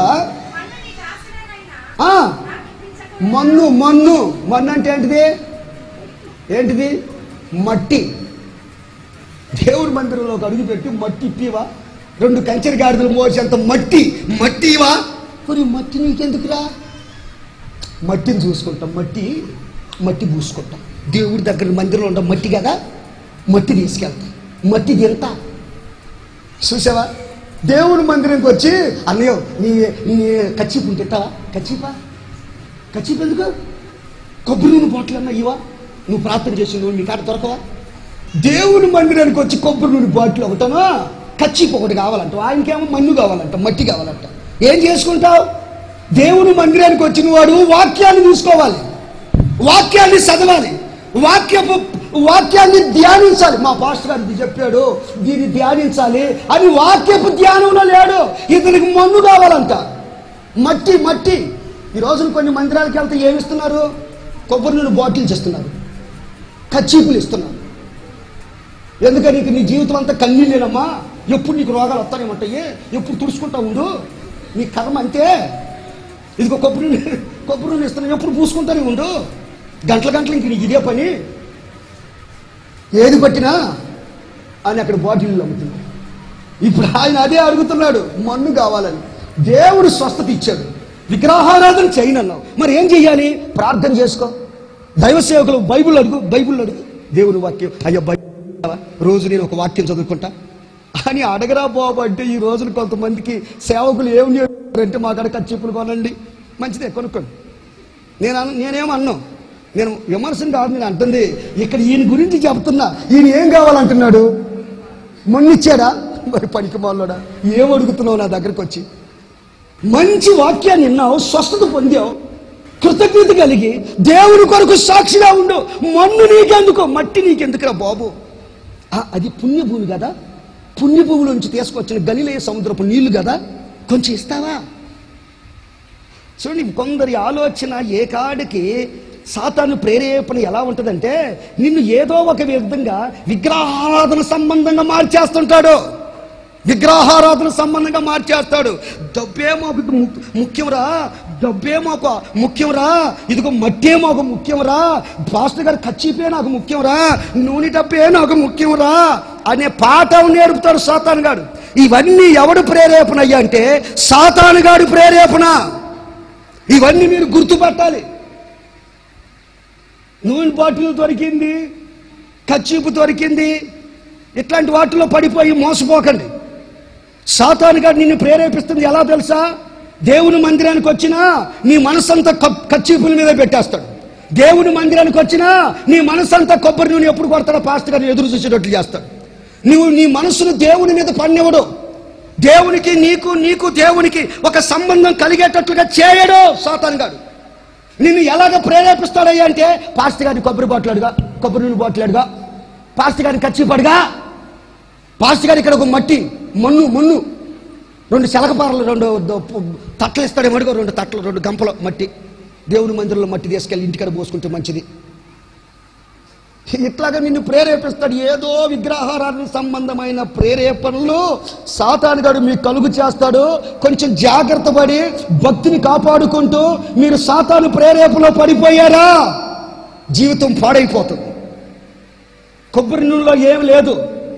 మన్ను అంటే ఏంటిది? మట్టి. దేవుడి మందిరంలోకి అడుగుపెట్టి మట్టి ఇప్పివా? 2 కంచెరి గాడిదలు మోసేంత మట్టివా? మరి మట్టి నీకెందుకురా? మట్టిని చూసుకుంటాం, మట్టి పూసుకుంటాం. దేవుడి దగ్గర మందిరంలో ఉంటాం, మట్టి కదా, మట్టి తీసుకెళ్తాం, మట్టి తింటా. చూసావా? దేవుడి మందిరంకి వచ్చి, అన్నయ్యో నీ కచ్చిపు తింటావా? కచ్చిపా కచ్చిపు ఎందుకు? కొబ్బరి నూనె బాటిల్ అన్నా ఇవా? నువ్వు ప్రార్థన చేసి నువ్వు నీ కాడ దొరకవా? దేవుని మందిరానికి వచ్చి కొబ్బరి నూనె బాటిల్ ఒకటనా, కచ్చిపు ఒకటి కావాలంట. ఆయనకేమో మన్ను కావాలంట, మట్టి కావాలంట. ఏం చేసుకుంటావు? దేవుని మందిరానికి వచ్చిన వాడు వాక్యాన్ని తీసుకోవాలి, వాక్యాన్ని చదవాలి, వాక్యాన్ని ధ్యానించాలి. మా పాస్టర్ గారు ఇది చెప్పాడు, దీన్ని ధ్యానించాలి అని వాక్యపు ధ్యానంలో లేడు. ఇతనికి మన్ను కావాలంట, మట్టి మట్టి. ఈ రోజున కొన్ని మందిరాలకు వెళ్తే ఏమిస్తున్నారు? కొబ్బరి నూనె బాటిల్స్ ఇస్తున్నారు, కచ్చీపులు ఇస్తున్నారు. ఎందుకని? నీ జీవితం అంతా కన్నీళ్ళేనమ్మా, ఎప్పుడు నీకు రోగాలు వస్తానేమంటాయి, ఎప్పుడు తుడుచుకుంటా ఉండు, నీ కర్మ అంతే. ఇదిగో కొబ్బరి నూనె ఇస్తున్నాను, ఎప్పుడు పూసుకుంటానే ఉండు, గంటలు ఇంక నీకు ఇదే పని, ఏది పట్టినా అని అక్కడ బాటిల్ అమ్ముతున్నాడు. ఇప్పుడు ఆయన అదే అడుగుతున్నాడు, మన్ను కావాలని. దేవుడు స్వస్థత ఇచ్చాడు, విగ్రహారాధన చేయనన్నావు, మరి ఏం చెయ్యాలి? ప్రార్థన చేసుకో. దైవ సేవకులు బైబిల్ అడుగు, దేవుని వాక్యం. అయ్యా రోజు నేను ఒక వాక్యం చదువుకుంటా అని అడగరా బాబు అంటే, ఈ రోజున కొంతమందికి సేవకులు ఏం చేస్తారంటే, మా కాడ కచ్చిప్పులు కొనండి, మంచిదే కొనుక్కోండి. నేనేమన్నా, నేను విమర్శం కాదు, నేను అంటుంది ఇక్కడ ఈయన గురించి చెప్తున్నా. ఈయన ఏం కావాలంటున్నాడు? మొన్నిచ్చాడా? మరి పనికి మాలోడా, ఏం అడుగుతున్నావు నా దగ్గరకు వచ్చి? మంచి వాక్యాన్ని విన్నావు, స్వస్థత పొందావు, కృతజ్ఞత కలిగి దేవుని కొరకు సాక్షిగా ఉండు. మన్ను నీకెందుకు, మట్టి నీకెందుకురా బాబు? అది పుణ్యభూమి కదా, పుణ్యభూమి నుంచి తీసుకొచ్చిన గలిలయ సముద్రపు నీళ్లు కదా, కొంచెం ఇస్తావా? చూడండి, కొందరి ఆలోచన ఏ కాడికి సాతాను ప్రేరేపణ ఎలా ఉంటుందంటే, నిన్ను ఏదో ఒక విధంగా విగ్రహారాధన సంబంధంగా మార్చేస్తుంటాడు, విగ్రహారాధన సంబంధంగా మార్చేస్తాడు. డబ్బే మాకు ముఖ్యంరా, డబ్బే మాకు ముఖ్యంరా, ఇదిగో మట్టే మాకు ముఖ్యంరా, పాస్టర్ గారు కచ్చిపే నాకు ముఖ్యంరా, నూనె డబ్బే నాకు ముఖ్యంరా అనే పాఠం నేర్పుతాడు సాతాను గాడు. ఇవన్నీ ఎవడు ప్రేరేపణ అయ్యా అంటే, సాతాను గాడు ప్రేరేపణ. ఇవన్నీ మీరు గుర్తుపట్టాలి. నూనె బాటిల్ దొరికింది, కచ్చిపు దొరికింది, ఇట్లాంటి వాటిలో పడిపోయి మోసపోకండి. సాతాను గారు నిన్ను ప్రేరేపిస్తుంది ఎలా తెలుసా? దేవుని మందిరానికి వచ్చినా నీ మనసంతా కచ్చిపుల మీద పెట్టేస్తాడు. దేవుని మందిరానికి వచ్చినా నీ మనసంతా కొబ్బరి నూనె ఎప్పుడు కొడతాడో పాస్టర్ గారిని ఎదురు చూసేటట్లు చేస్తాడు. నువ్వు నీ మనసును దేవుని మీద పన్నివ్వడు. దేవునికి నీకు దేవునికి ఒక సంబంధం కలిగేటట్లుగా చేయడు సాతాను గారు. నిన్ను ఎలాగ ప్రేరేపిస్తాడయ్యా అంటే, పాస్టర్ గారిని కొబ్బరి నూనె బాటిల్ అడుగా, పాస్టర్ గారిని కచ్చిపడుగా, పాస్టర్ గారు ఇక్కడ ఒక మట్టి మన్ను 2 శలకపారలు 2 తట్టలు ఇస్తాడేమో, 2 తట్టలు 2 గంపలు మట్టి, దేవుని మందిరంలో మట్టి తీసుకెళ్ళి ఇంటికాడ పోసుకుంటే మంచిది. ఇట్లాగా నిన్ను ప్రేరేపిస్తాడు. ఏదో విగ్రహారాధన సంబంధమైన ప్రేరేపణలు సాతానుగాడు మీకు కలుగు చేస్తాడు. కొంచెం జాగ్రత్త పడి భక్తిని కాపాడుకుంటూ మీరు సాతాను ప్రేరేపణలో పడిపోయారా, జీవితం పాడైపోతుంది. కొబ్బరి నూనెలో ఏమి లేదు,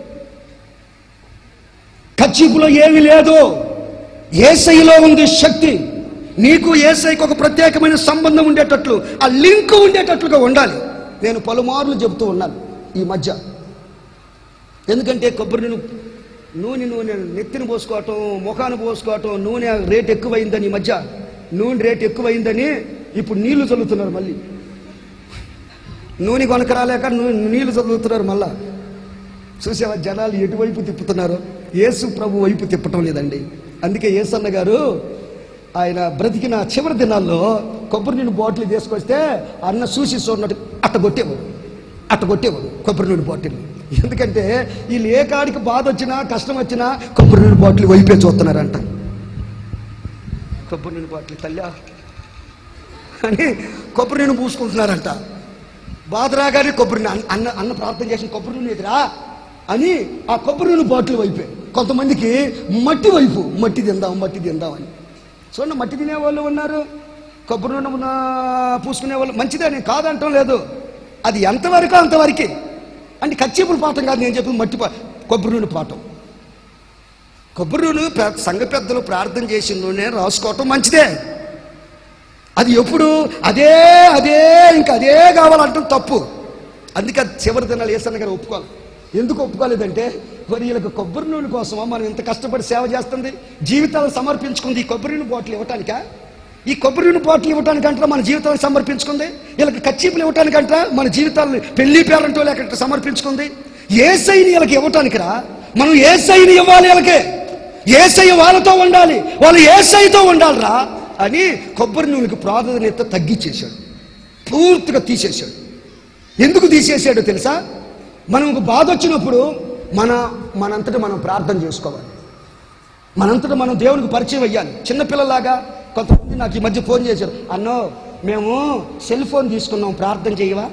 కచ్చిపులో ఏమి లేదు, యేసయ్యలో ఉంది శక్తి. నీకు యేసయ్యకు ఒక ప్రత్యేకమైన సంబంధం ఉండేటట్లు, ఆ లింక్ ఉండేటట్లుగా ఉండాలి. నేను పలుమార్లు చెబుతూ ఉన్నాను ఈ మధ్య. ఎందుకంటే కొబ్బరి నూనె నెత్తిని పోసుకోవటం, ముఖాన్ని పోసుకోవటం, నూనె రేట్ ఎక్కువైందని, ఈ మధ్య నూనె రేట్ ఎక్కువైందని ఇప్పుడు నీళ్లు చల్లుతున్నారు. మళ్ళీ నూనె కొనకరాలేక నీళ్లు చల్లుతున్నారు. మళ్ళా చూసేవా జనాలు ఎటువైపు తిప్పుతున్నారు? యేసు ప్రభు వైపు తిప్పటం లేదండి. అందుకే యేసన్న గారు ఆయన బ్రతికిన చివరి దినాల్లో కొబ్బరి నూనె బాటిల్ తీసుకొస్తే అన్న చూసి చూడనట్టు అట్టగొట్టేవాడు కొబ్బరి నూనె బాటిల్. ఎందుకంటే వీళ్ళు ఏ కాడికి బాధ వచ్చినా కష్టం వచ్చినా కొబ్బరి నూనె బాటిల్ వైపే చూస్తున్నారంట. కొబ్బరి నూనె బాటిల్ తల్లా అని కొబ్బరి నూనె పూసుకుంటున్నారంట. బాధ రాగానే కొబ్బరి అన్న ప్రార్థన చేసిన కొబ్బరి నూనె ఎదురా అని ఆ కొబ్బరి నూనె బాటిల్ వైపే. కొంతమందికి మట్టి వైపు, మట్టి తిందామని. చూడండి, మట్టి తినేవాళ్ళు ఉన్నారు, కొబ్బరి నూనె పూసుకునే వాళ్ళు. మంచిదే, నేను కాదంటాం లేదు. అది ఎంతవరకు అంతవరకే. అంటే కచ్చిపుల పాఠం కాదు నేను చెప్పి, కొబ్బరి నూనె పాఠం. కొబ్బరి నూనె సంఘ పెద్దలు ప్రార్థన చేసిన నూనె రాసుకోవటం మంచిదే. అది ఎప్పుడు అదే ఇంకా అదే కావాలంటాం తప్పు. అందుకే చివరి దినాలు యేసన్న గారు ఒప్పుకోవాలి. ఎందుకు ఒప్పుకోలేదంటే, మరి వీళ్ళకి కొబ్బరి నూనె కోసమా మనం ఇంత కష్టపడి సేవ చేస్తుంది, జీవితాలు సమర్పించుకుంది ఈ కొబ్బరి నూనె బాటిల్ ఇవ్వటానికా? ఈ కొబ్బరి నూనె బాటిల్ ఇవ్వటానికంటే మన జీవితాన్ని సమర్పించుకుంది, వీళ్ళకి కచ్చీపులు ఇవ్వటానికంటే మన జీవితాన్ని పెళ్లి పేరంటో లేకంటే సమర్పించుకుంది. యేసయ్యని వీళ్ళకి ఇవ్వటానికి రా, మనం యేసయ్యని ఇవ్వాలి, వీళ్ళకే యేసయ్య వాళ్ళతో ఉండాలి, వాళ్ళు యేసయ్యతో ఉండాలిరా అని కొబ్బరి నూనెకి ప్రాధాన్యత తగ్గించేశాడు, పూర్తిగా తీసేశాడు. ఎందుకు తీసేసాడో తెలుసా? మనకు బాధ వచ్చినప్పుడు మనంతటా మనం ప్రార్థన చేసుకోవాలి, మనంతటా మనం దేవునికి పరిచయం అయ్యాలి. చిన్నపిల్లలాగా కొంతమంది నాకు ఈ మధ్య ఫోన్ చేశారు, అన్నో మేము సెల్ ఫోన్ తీసుకున్నాం, ప్రార్థన చేయవా?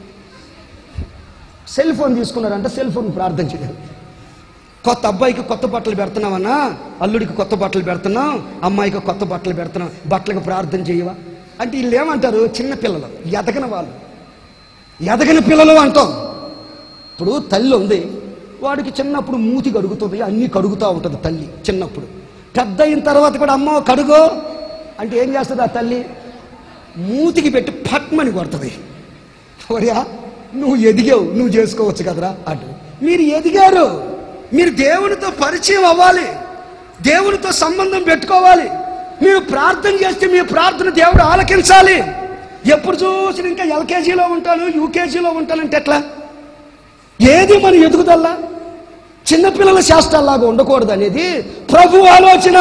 సెల్ ఫోన్ తీసుకున్నారంటే సెల్ ఫోన్ ప్రార్థన చేయాలి. కొత్త అబ్బాయికి కొత్త బట్టలు పెడుతున్నామన్నా, అల్లుడికి కొత్త బట్టలు పెడుతున్నాం, అమ్మాయికి కొత్త బట్టలు పెడుతున్నాం, బట్టలకు ప్రార్థన చేయవా అంటే వీళ్ళు ఏమంటారు? చిన్నపిల్లలు, ఎదగని పిల్లలు అంటాం. ఇప్పుడు తల్లి ఉంది, వాడికి చిన్నప్పుడు మూతి కడుగుతుంది, అన్నీ కడుగుతూ ఉంటుంది తల్లి చిన్నప్పుడు. పెద్ద అయిన తర్వాత కూడా అమ్మ కడుగో అంటే ఏం చేస్తుంది ఆ తల్లి? మూతికి పెట్టి పట్మని కొడుతుంది. ఒరియా నువ్వు ఎదిగావు, నువ్వు చేసుకోవచ్చు కదరా అటు. మీరు ఎదిగారు, మీరు దేవునితో పరిచయం అవ్వాలి, దేవునితో సంబంధం పెట్టుకోవాలి. మీరు ప్రార్థన చేస్తే మీ ప్రార్థన దేవుడు ఆలకించాలి. ఎప్పుడు చూసిన ఇంకా ఎల్కేజీలో ఉంటాను, యూకేజీలో ఉంటానంటే ఎట్లా? ఏది మన ఎదుగుదల్లా? చిన్నపిల్లల శాస్త్రాల్లాగా ఉండకూడదు అనేది ప్రభు ఆలోచన.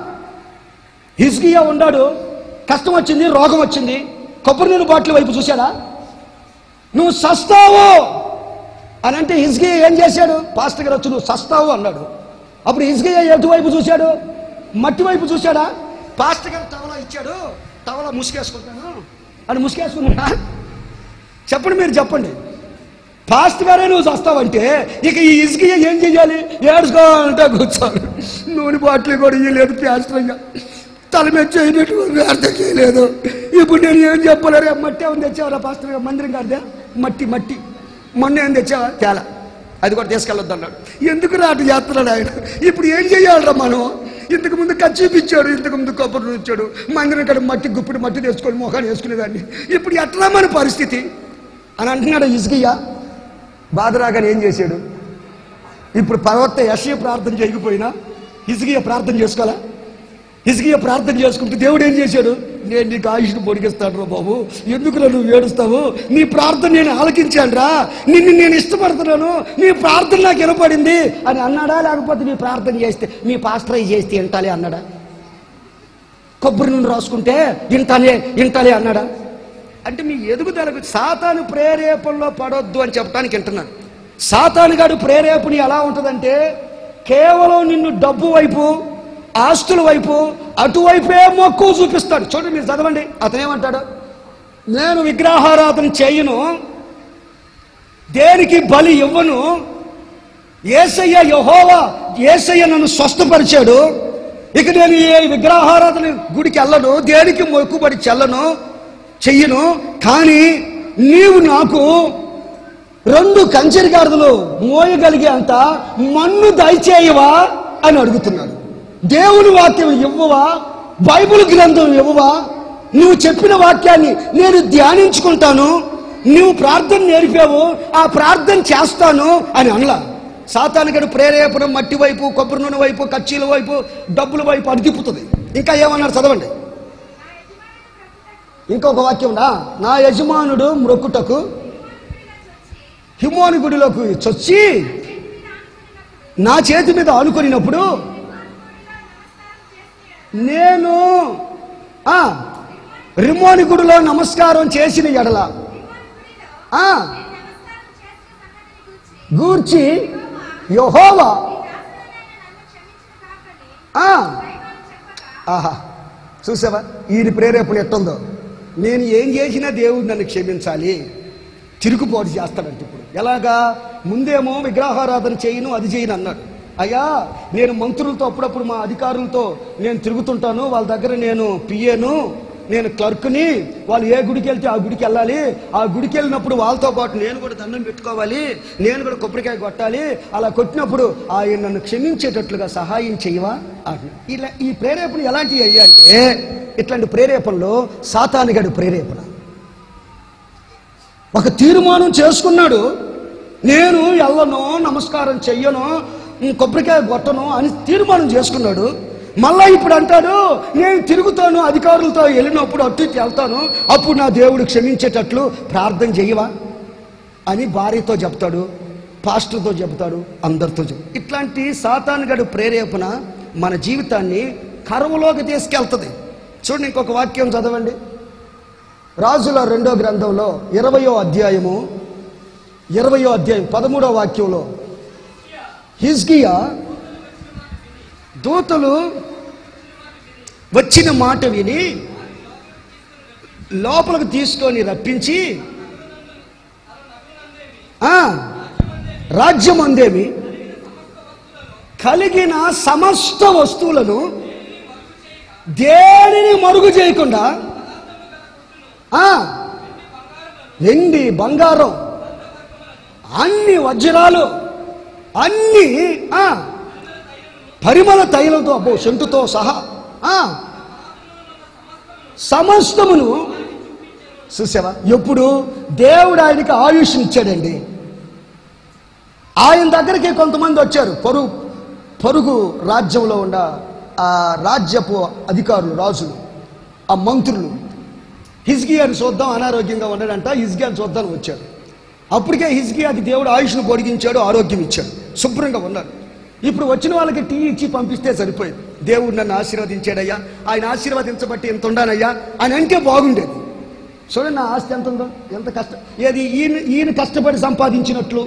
హిజ్కియా ఉన్నాడు, కష్టం వచ్చింది, రోగం వచ్చింది, కొబ్బరి నూనె బాటిల్ వైపు చూశాడా? నువ్వు సస్తావు అని అంటే హిజ్కియా ఏం చేశాడు? పాస్టర్ గారు వచ్చి నువ్వు సస్తావు అన్నాడు. అప్పుడు హిజ్కియా ఎటువైపు చూశాడు? మట్టి వైపు చూశాడా? పాస్టర్ గారు తవలా ఇచ్చాడు, తవలా ముసుగేసుకుంటాను అని ముసుగేసుకున్నాడా? చెప్పండి, మీరు చెప్పండి. పాస్టర్ గారే నువ్వు చస్తావంటే ఇక ఈ హిజ్కియా ఏం చెయ్యాలి? ఏడుచుకోవాలంటే కూర్చోవాలి. నూనె బాటిల్ కూడా ఇయ్యలేదు పాస్టర్ అయ్యా, తల మీద చేయనట్టు అర్థం చేయలేదు. ఇప్పుడు నేను ఏం చెప్పలేరు? మట్టి ఏమైనా తెచ్చావరా పాస్టర్ గారు? మందిరం కాదే మట్టి మొన్న ఏం తెచ్చావా? తేలా, అది కూడా తీసుకెళ్ళొద్దు అన్నాడు. ఎందుకు రాటు చేస్తున్నాడు ఆయన? ఇప్పుడు ఏం చెయ్యాలరా మనం? ఇంతకు ముందు కచ్చిపిచ్చాడు, ఇంతకు ముందు కొబ్బరి ఇచ్చాడు, మందిరం ఇక్కడ మట్టి గుప్పిడి మట్టి తెచ్చుకొని మొఖాన్ని వేసుకునేదాన్ని. ఇప్పుడు ఎట్లా మన పరిస్థితి అని అంటున్నాడు హిజ్కియా. బాధ రాగానే ఏం చేశాడు? ఇప్పుడు ప్రవక్త యెషయా ప్రార్థన చేయకపోయినా హిజ్కియా ప్రార్థన చేసుకోవాలా? హిజ్కియా ప్రార్థన చేసుకుంటూ దేవుడు ఏం చేశాడు? నేను నీకు ఆయుష్ను పొడిగిస్తాను రా బాబు, ఎందుకురా నువ్వు ఏడుస్తావు? నీ ప్రార్థన నేను ఆలకించాను రా, నిన్ను నేను ఇష్టపడుతున్నాను, నీ ప్రార్థన నాకు వినపడింది అని అన్నాడా? లేకపోతే నీ ప్రార్థన చేస్తే మీ పాస్టర్ చేస్తే వింటాలే అన్నాడా? కొబ్బరి నూనె రాసుకుంటే వింటాలే అన్నాడా? అంటే మీ ఎదుగుదలకు సాతాను ప్రేరేపణలో పడొద్దు అని చెప్పడానికి వింటున్నాను. సాతాను గాడు ప్రేరేపణ ఎలా ఉంటుందంటే కేవలం నిన్ను డబ్బు వైపు, ఆస్తుల వైపు, అటువైపే మక్కువ చూపిస్తాడు. చూడండి, మీరు చదవండి. అతనేమంటాడు? నేను విగ్రహారాధన చేయను, దేనికి బలి ఇవ్వను, యేసయ్య యెహోవా యేసయ్య నన్ను స్వస్థపరిచాడు, ఇక నేను ఏ విగ్రహారాధన గుడికి వెళ్ళను, దేనికి మొక్కుబడి చెయ్యను, కానీ నీవు నాకు 2 కంచెరి గాడిదలు మోయగలిగే అంత మన్ను దయచేయవా అని అడుగుతున్నాడు. దేవుని వాక్యం ఇవ్వవా? బైబిల్ గ్రంథం ఇవ్వవా? నువ్వు చెప్పిన వాక్యాన్ని నేను ధ్యానించుకుంటాను, నువ్వు ప్రార్థన నేర్పావు, ఆ ప్రార్థన చేస్తాను అని అనలా. సాతానుగడు ప్రేరేపణ మట్టి వైపు, కొబ్బరి నూనె వైపు, కచ్చీల వైపు, డబ్బుల వైపు అది తిప్పుతుంది. ఇంకా ఏమన్నారు చదవండి. ఇంకొక వాక్యం, నా యజమానుడు మ్రొక్కుటకు హిమోని గుడిలోకి చొచ్చి నా చేతి మీద ఆనుకొనినప్పుడు నేను రిమోని గుడిలో నమస్కారం చేసిన ఎడల గూర్చి యెహోవా ఆహా, చూసావా ఈయన ప్రేరేపణ ఎట్టుందో? నేను ఏం చేసినా దేవుడు నన్ను క్షమించాలి, తిరుగుబాటు చేస్తాడంటే ఇప్పుడు ఎలాగా? ముందేమో విగ్రహారాధన చేయను, అది చేయను అన్నాడు. అయ్యా, నేను మంత్రులతో అప్పుడప్పుడు మా అధికారులతో నేను తిరుగుతుంటాను, వాళ్ళ దగ్గర నేను పిఏను, నేను క్లర్క్ని, వాళ్ళు ఏ గుడికి వెళ్తే ఆ గుడికి వెళ్ళాలి, ఆ గుడికి వెళ్ళినప్పుడు వాళ్ళతో పాటు నేను కూడా దండం పెట్టుకోవాలి, నేను కూడా కొబ్బరికాయ కొట్టాలి, అలా కొట్టినప్పుడు ఆయన నన్ను క్షమించేటట్లుగా సహాయం చేయవా అంటున్నా. ఇలా ఈ ప్రేరేపణ ఎలాంటివి అయ్యా అంటే, ఇట్లాంటి ప్రేరేపణలో సాతానుగాడి ప్రేరేపణ. ఒక తీర్మానం చేసుకున్నాడు, నేను వెళ్ళను, నమస్కారం చెయ్యను, కొబ్బరికాయ కొట్టను అని తీర్మానం చేసుకున్నాడు. మళ్ళా ఇప్పుడు అంటాడు, నేను తిరుగుతాను అధికారులతో వెళ్ళినప్పుడు అటు ఇటు వెళ్తాను, అప్పుడు నా దేవుడు క్షమించేటట్లు ప్రార్థన చేయవా అని భార్యతో చెప్తాడు, పాస్టర్తో చెప్తాడు, అందరితో చెప్తాడు. ఇట్లాంటి సాతానుగాడి ప్రేరేపణ మన జీవితాన్ని కరువులోకి తీసుకెళ్తుంది. చూడండి, ఇంకొక వాక్యం చదవండి. రాజుల 2వ గ్రంథంలో 20వ అధ్యాయం 13వ వాక్యంలో, హిజ్కియా దూతలు వచ్చిన మాట విని లోపలికి తీసుకొని రప్పించి, రాజ్యం అందేమి కలిగిన సమస్త వస్తువులను దేనిని మరుగు చేయకుండా, వెండి బంగారం అన్ని వజ్రాలు అన్ని పరిమళ తైలంతో శంటుతో సహా సమస్తమును చూసావా. ఎప్పుడు దేవుడు ఆయనకి ఆయుష్ని ఇచ్చాడండి. ఆయన దగ్గరికి కొంతమంది వచ్చారు, పొరుగు రాజ్యంలో ఉన్న ఆ రాజ్యపు అధికారులు, రాజులు, ఆ మంత్రులు. హిజ్కియాని చూద్దాం, అనారోగ్యంగా ఉన్నాడంట, హిజ్కియాని చూద్దాం వచ్చారు. అప్పటికే హిజ్కియాకి దేవుడు ఆయుష్ను పొడిగించాడు, ఆరోగ్యం ఇచ్చాడు, శుభ్రంగా ఉన్నారు. ఇప్పుడు వచ్చిన వాళ్ళకి టీ ఇచ్చి పంపిస్తే సరిపోయింది. దేవుడు నన్ను ఆశీర్వదించాడయ్యా, ఆయన ఆశీర్వదించబట్టి ఎంత ఉండానయ్యా అని అంటే బాగుండేది. చూడండి, నా ఆస్తి ఎంత ఉందో, ఎంత కష్టం, ఏది ఈయన కష్టపడి సంపాదించినట్లు,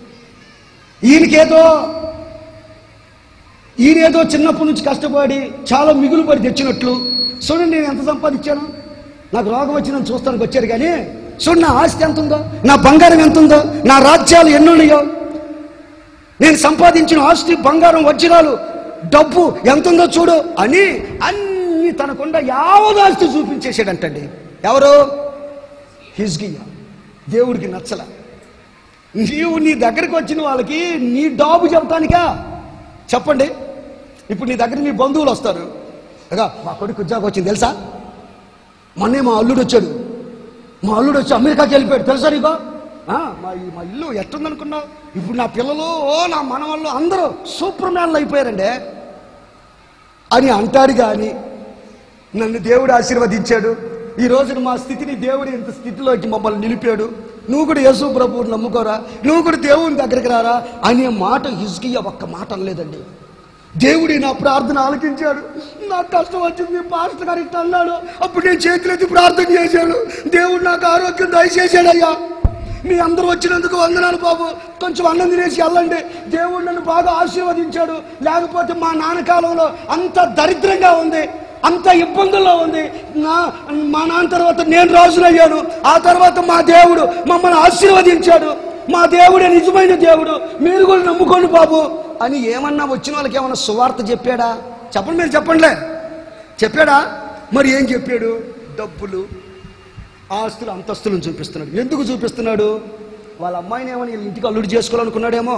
ఈయనేదో చిన్నప్పటి నుంచి కష్టపడి చాలా మిగులు పడి తెచ్చినట్లు. చూడండి, నేను ఎంత సంపాదించాను, నాకు రోగం వచ్చిందని చూస్తానికి వచ్చారు. కానీ చూడండి, నా ఆస్తి ఎంత ఉందో, నా బంగారం ఎంత ఉందో, నా రాజ్యాలు ఎన్నున్నాయో, నేను సంపాదించిన ఆస్తి, బంగారం, వజ్రాలు, డబ్బు ఎంత ఉందో చూడు అని అన్ని తనకుండా యావత్ ఆస్తి చూపించేసాడంటండి. ఎవరు? హిజ్కియా. దేవుడికి నచ్చల. నీవు నీ దగ్గరికి వచ్చిన వాళ్ళకి నీ డాబు చెప్తానికా? చెప్పండి. ఇప్పుడు నీ దగ్గర నీ బంధువులు వస్తారు, మా కొడుకు ఉద్యోగం వచ్చింది తెలుసా, మొన్నే మా అల్లుడు వచ్చాడు, మా అల్లుడు వచ్చి అమెరికాకి వెళ్ళిపోయాడు తెలుసా నీకో, మా ఇల్లు ఎట్టుందనుకున్నావు, ఇప్పుడు నా పిల్లలు నా మనవాళ్ళు అందరూ సూపర్ మ్యాన్లు అయిపోయారండి అని అంటాడు. కానీ నన్ను దేవుడు ఆశీర్వదించాడు, ఈ రోజున మా స్థితిని దేవుడు ఇంత స్థితిలోకి మమ్మల్ని నిలిపాడు, నువ్వు కూడా యేసు ప్రభువుని నమ్ముకోరా, నువ్వు కూడా దేవుని దగ్గరికి రారా అనే మాట హిజ్కియా ఒక్క మాట అనలేదండి. దేవుడి నా ప్రార్థన ఆలకించాడు. నాకు కష్టం వచ్చింది, పాస్టర్ గారు ఇట్లా అన్నాడు, అప్పుడు నేను చేతులెత్తి ప్రార్థన చేశాను, దేవుడు నాకు ఆరోగ్యం దయచేశాడయ్యా, మీ అందరూ వచ్చినందుకు వందనాలు బాబు, కొంచెం అన్నం తినేసి వెళ్ళండి, దేవుడు నన్ను బాగా ఆశీర్వదించాడు, లేకపోతే మా నాన్నకాలంలో అంత దరిద్రంగా ఉంది, అంత ఇబ్బందుల్లో ఉంది, మా నాన్న తర్వాత నేను రాజునయ్యాను, ఆ తర్వాత మా దేవుడు మమ్మల్ని ఆశీర్వదించాడు, మా దేవుడే నిజమైన దేవుడు, మీరు కూడా నమ్ముకోండి బాబు అని ఏమన్నా వచ్చిన వాళ్ళకి ఏమన్నా సువార్త చెప్పాడా? చెప్పండి, మీరు చెప్పండిలే, చెప్పాడా? మరి ఏం చెప్పాడు? డబ్బులు, ఆస్తులు, అంతస్తులను చూపిస్తున్నాడు. ఎందుకు చూపిస్తున్నాడు? వాళ్ళ అమ్మాయిని ఏమన్నా వీళ్ళ ఇంటికి అల్లుడు చేసుకోవాలనుకున్నాడేమో,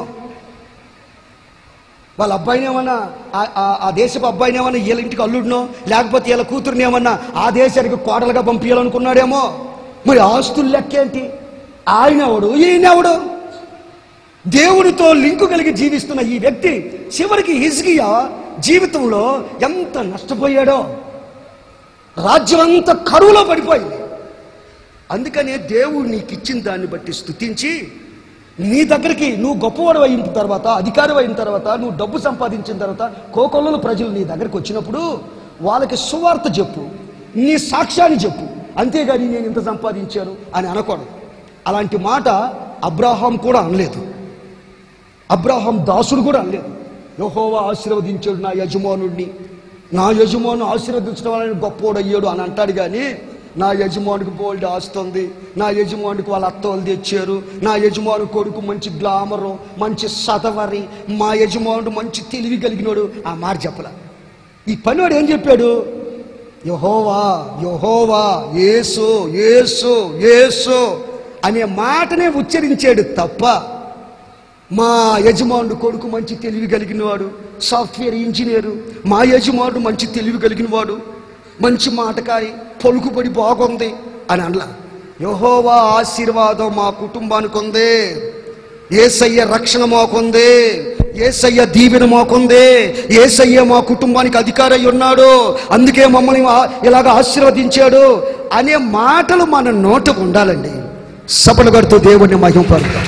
వాళ్ళ అబ్బాయిని ఏమన్నా ఆ దేశపు అబ్బాయిని ఏమన్నా వీళ్ళ ఇంటికి అల్లుడినో, లేకపోతే వీళ్ళ కూతురుని ఏమన్నా ఆ దేశానికి కోడలుగా పంపించాలనుకున్నాడేమో. మరి ఆస్తులు లెక్కేంటి? ఆయనెవడు, ఈయనెవడు? దేవుడితో లింకు కలిగి జీవిస్తున్న ఈ వ్యక్తి చివరికి హిజ్కియా జీవితంలో ఎంత నష్టపోయాడో, రాజ్యం అంతా కరువులో పడిపోయింది. అందుకనే దేవుడు నీకు ఇచ్చిన దాన్ని బట్టి స్తుతించి, నీ దగ్గరికి నువ్వు గొప్పవాడు అయిన తర్వాత, అధికారి అయిన తర్వాత, నువ్వు డబ్బు సంపాదించిన తర్వాత కోకొల్లలు ప్రజలు నీ దగ్గరికి వచ్చినప్పుడు వాళ్ళకి సువార్త చెప్పు, నీ సాక్ష్యాన్ని చెప్పు, అంతేగాని నేను ఇంత సంపాదించాను అని అనకూడదు. అలాంటి మాట అబ్రాహాం కూడా అనలేదు, అబ్రాహాం దాసుడు కూడా అనలేదు. యెహోవా ఆశీర్వదించాడు నా యజమానుడిని, నా యజమాను ఆశీర్వదించడం వల్ల గొప్పోడు అయ్యాడు అని అంటాడు. కానీ నా యజమానికి బోల్డ్ ఆస్తుంది, నా యజమానికి వాళ్ళ అత్త వాళ్ళు తెచ్చారు, నా యజమాను కొడుకు మంచి గ్లామరు, మంచి సతవరి, మా యజమానుడు మంచి తెలివి కలిగినాడు, ఆ మాట చెప్పల. ఈ పనివాడు ఏం చెప్పాడు? యెహోవా యెహోవా, యేసు యేసు యేసు అనే మాటనే ఉచ్చరించాడు తప్ప, మా యజమానుడు కొడుకు మంచి తెలివి కలిగిన వాడు, సాఫ్ట్వేర్ ఇంజనీరు, మా యజమానుడు మంచి తెలివి కలిగిన వాడు, మంచి మాటకారి, పలుకుబడి బాగుంది అని అనలా. యెహోవా ఆశీర్వాదం మా కుటుంబానికి ఉంది, యేసయ్య రక్షణ మాకుంది, యేసయ్య దీవెన మాకుందే, యేసయ్య మా కుటుంబానికి అధికారి ఉన్నాడు, అందుకే మమ్మల్ని ఇలాగ ఆశీర్వదించాడు అనే మాటలు మన నోటకు ఉండాలండి. సపలు కొడుతూ దేవుడిని మహిమపడతాం.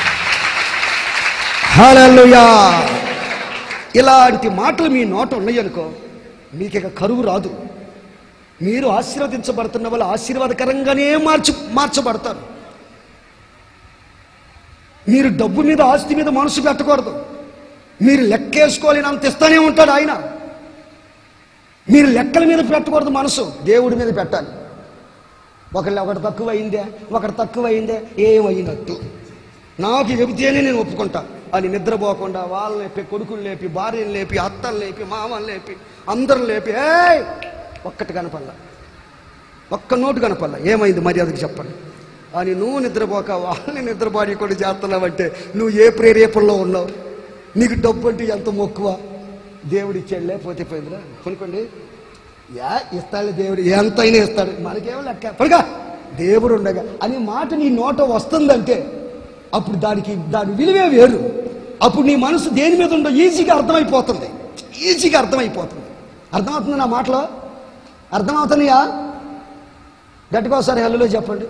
హల్లెలూయా. ఇలాంటి మాటలు మీ నోట ఉన్నాయనుకో, మీకు ఇక కరువు రాదు. మీరు ఆశీర్వదించబడుతున్న వాళ్ళు ఆశీర్వాదకరంగానే మార్చబడతారు. మీరు డబ్బు మీద ఆస్తి మీద మనసు పెట్టకూడదు. మీరు లెక్కేసుకోలేనంత ఇస్తానే ఉంటాడు ఆయన. మీరు లెక్కల మీద పెట్టకూడదు, మనసు దేవుడి మీద పెట్టాలి. ఒకటి తక్కువ అయిందే ఏమైనట్టు నాకు చెబితేనే నేను ఒప్పుకుంటా అని నిద్రపోకుండా వాళ్ళని లేపి, కొడుకులు లేపి, భార్యను లేపి, అత్తలు లేపి, మామని లేపి, అందరూ లేపి ఒక్కటి కనపల్లా, ఒక్క నోటు కనపల్లా, ఏమైంది మర్యాదకి చెప్పండి అని నువ్వు నిద్రపోక వాళ్ళని నిద్రపోని కూడా చేస్తున్నావంటే నువ్వు ఏ ప్రేరేపణలో ఉన్నావు? నీకు డబ్బు అంటే ఎంత మొక్కువ? దేవుడు ఇచ్చాడు, లేకపోతే పోయిందిరా కొనుక్కోండి, ఇస్తాడు దేవుడు, ఎంతైనా ఇస్తాడు, మనకేమో లెక్క పడుగా దేవుడు ఉండగా అని మాట నీ నోట వస్తుందంటే అప్పుడు దాని విలువే వేరు. అప్పుడు నీ మనసు దేని మీద ఉండో ఈజీగా అర్థమైపోతుంది. అర్థమవుతుంది నా మాటలో? అర్థమవుతున్నాయా? గట్టిగా ఒకసారి హల్లెలూయా చెప్పండి.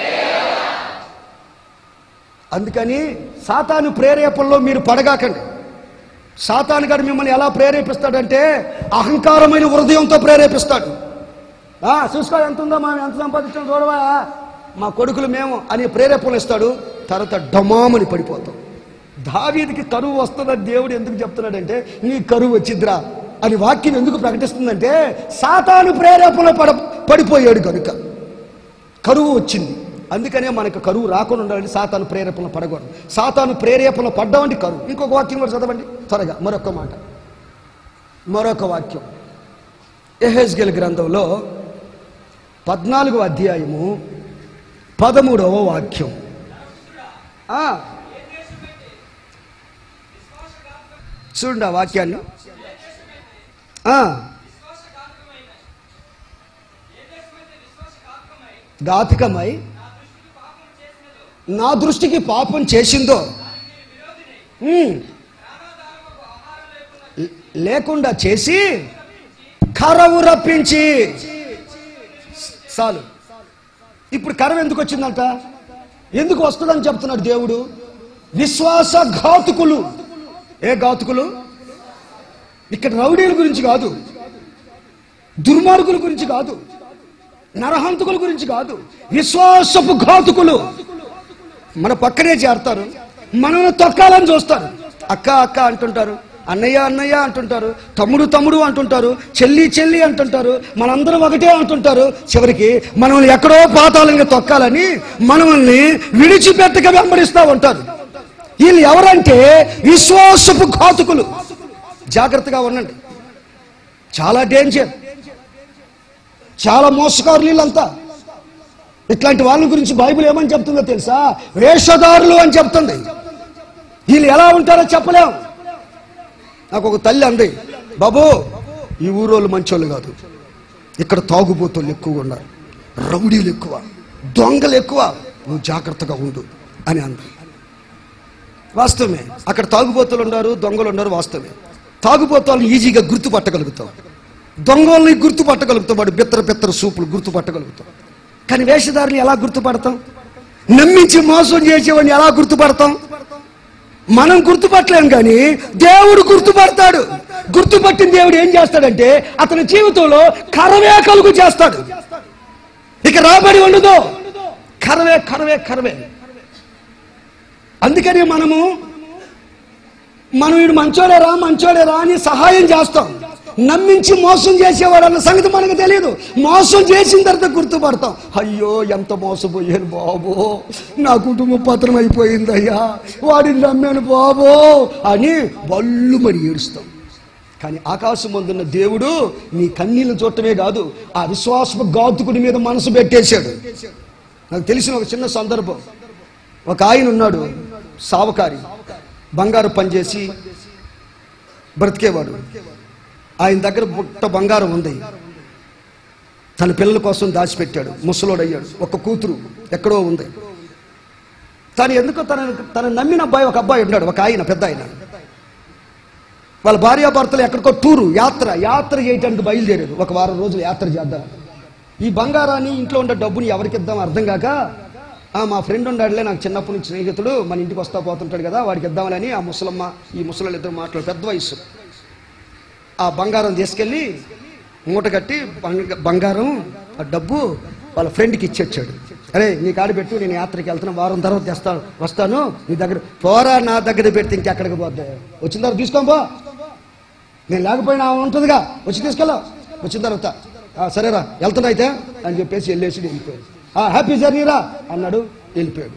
అందుకని సాతాను ప్రేరేపణలో మీరు పడగాకండి. సాతాను గారు మిమ్మల్ని ఎలా ప్రేరేపిస్తాడంటే అహంకారమైన హృదయంతో ప్రేరేపిస్తాడు. చూసుకో ఎంత ఉందో, మేము ఎంత సంపాదించాం చూడవా, మా కొడుకులు మేము అని ప్రేరేపణలు ఇస్తాడు. తర్వాత డమామని పడిపోతాం. దావీదుకి కరువు వస్తుందని దేవుడు ఎందుకు చెప్తున్నాడంటే నీ కరువు వచ్చిద్రా అని వాక్యం ఎందుకు ప్రకటిస్తుందంటే సాతాను ప్రేరేపణలో పడిపోయాడు కనుక కరువు వచ్చింది. అందుకనే మనకు కరువు రాకుండా ఉండాలని సాతాను ప్రేరేపణలు పడకూడదు. సాతాను ప్రేరేపణలు పడ్డామంటే కరువు. ఇంకొక వాక్యం కూడా చదవండి త్వరగా, మరొక వాక్యం యెహెజ్కేలు గ్రంథంలో 14వ అధ్యాయము 13వ వాక్యం. చూడండి ఆ వాక్యాన్ని. ఘాతుకమై నా దృష్టికి పాపం చేసిందో లేకుండా చేసి కరవు రప్పించి. చాలు. ఇప్పుడు కరవు ఎందుకు వచ్చిందంట? ఎందుకు వస్తుందని చెప్తున్నాడు దేవుడు. విశ్వాస ఘాతుకులు. ఏ ఘాతుకులు? ఇక్కడ రౌడీల గురించి కాదు, దుర్మార్గుల గురించి కాదు, నరహంతకుల గురించి కాదు, విశ్వాసపు ఘాతుకులు. మన పక్కనే చేరతారు, మనల్ని తొక్కాలని చూస్తారు. అక్క అక్క అంటుంటారు, అన్నయ్య అన్నయ్య అంటుంటారు, తమ్ముడు తమ్ముడు అంటుంటారు, చెల్లి చెల్లి అంటుంటారు, మనందరం ఒకటే అంటుంటారు. చివరికి మనల్ని ఎక్కడో పాతాళంగా తొక్కాలని మనల్ని విడిచిపెట్టక వెంబడిస్తూ ఉంటారు. వీళ్ళు ఎవరంటే విశ్వాసపు ఘాతుకులు. జాగ్రత్తగా ఉండండి. చాలా డేంజర్, చాలా మోసకారులు వీళ్ళంతా. ఇట్లాంటి వాళ్ళ గురించి బైబిల్ ఏమని చెప్తుందో తెలుసా? వేషధారులు అని చెప్తుంది. వీళ్ళు ఎలా ఉంటారో చెప్పలేం. నాకు ఒక తల్లి అంది, బాబు ఈ ఊరోళ్ళు మంచోళ్ళు కాదు, ఇక్కడ తాగుబోతులు ఎక్కువగా ఉన్నారు, రౌడీలు ఎక్కువ, దొంగలు ఎక్కువ, నువ్వు జాగ్రత్తగా ఉండు అని అంది. వాస్తవమే, అక్కడ తాగుబోతులు ఉన్నారు, దొంగలు ఉన్నారు. వాస్తవమే. తాగుబోతులను ఈజీగా గుర్తుపట్టగలుగుతాం, దొంగల్ని గుర్తుపట్టగలుగుతాం, వాడు బిత్తర సూపులు గుర్తుపట్టగలుగుతాం. కానీ వేషధారిని ఎలా గుర్తుపడతాం? నమ్మించి మోసం చేసేవాడిని ఎలా గుర్తుపడతాం? మనం గుర్తుపట్టలేం, కానీ దేవుడు గుర్తుపడతాడు. గుర్తుపట్టిన దేవుడు ఏం చేస్తాడంటే అతని జీవితంలో కరవే కలుగు చేస్తాడు. ఇక రాబడి ఉండదు, కరవే కరవే కరవే. అందుకని మనం వీడు మంచోడేరా అని సహాయం చేస్తాం. నమ్మించి మోసం చేసేవాడు అన్న సంగతి మనకు తెలియదు. మోసం చేసిన తర్వాత గుర్తుపడతాం, అయ్యో ఎంత మోసపోయాను బాబో, నా కుటుంబం పత్రం అయిపోయింది అయ్యా, వాడిని నమ్మాను బాబో అని వాళ్ళు మరి ఏడుస్తాం. కానీ ఆకాశం ముందున్న దేవుడు నీ కన్నీళ్ళు చూడటమే కాదు, ఆ విశ్వాసపు ఘాతుకుడి మీద మనసు పెట్టేశాడు. నాకు తెలిసిన ఒక చిన్న సందర్భం. ఒక ఆయన ఉన్నాడు, సావకారి, బంగారు పనిచేసి బ్రతికేవాడు. ఆయన దగ్గర బుట్ట బంగారం ఉంది, తన పిల్లల కోసం దాచిపెట్టాడు. ముసలోడయ్యాడు, ఒక కూతురు ఎక్కడో ఉంది. తను ఎందుకో తన నమ్మిన అబ్బాయి, ఒక అబ్బాయి ఉన్నాడు, ఒక ఆయన, పెద్ద ఆయన. వాళ్ళ భార్యాభర్తలు ఎక్కడికో టూరు యాత్ర చేయడానికి బయలుదేరారు. ఒక వారం రోజులు యాత్ర చేద్దాం. ఈ బంగారాన్ని ఇంట్లో ఉండే డబ్బుని ఎవరికి ఇద్దాం అర్థం కాక, మా ఫ్రెండ్ ఉన్నాడులే, నాకు చిన్నప్పటి నుంచి స్నేహితుడు, మన ఇంటికి వస్తా పోతుంటాడు కదా, వాడికి ఇద్దామని ఆ ముసలమ్మ ఈ ముసలి ఇద్దరు మాట్లాడు, పెద్ద వయసు. ఆ బంగారం తీసుకెళ్ళి మూట కట్టి బంగారం ఆ డబ్బు వాళ్ళ ఫ్రెండ్కి ఇచ్చేచ్చాడు. అరే నీ కాడ పెట్టు, నేను యాత్రకి వెళ్తున్నా, వారం తర్వాత వస్తాను నీ దగ్గర. పోరా, నా దగ్గర పెడితే ఇంకెక్కడికి పోద్దా, వచ్చిన తర్వాత తీసుకోపో, నేను లేకపోయినా ఉంటుందిగా, వచ్చి తీసుకెళ్ళా, వచ్చిన తర్వాత సరేరా వెళ్తున్నా అయితే అని చెప్పేసి వెళ్ళేసి వెళ్ళిపోయాడు. హ్యాపీ జర్నీ రా అన్నాడు, వెళ్ళిపోయాడు.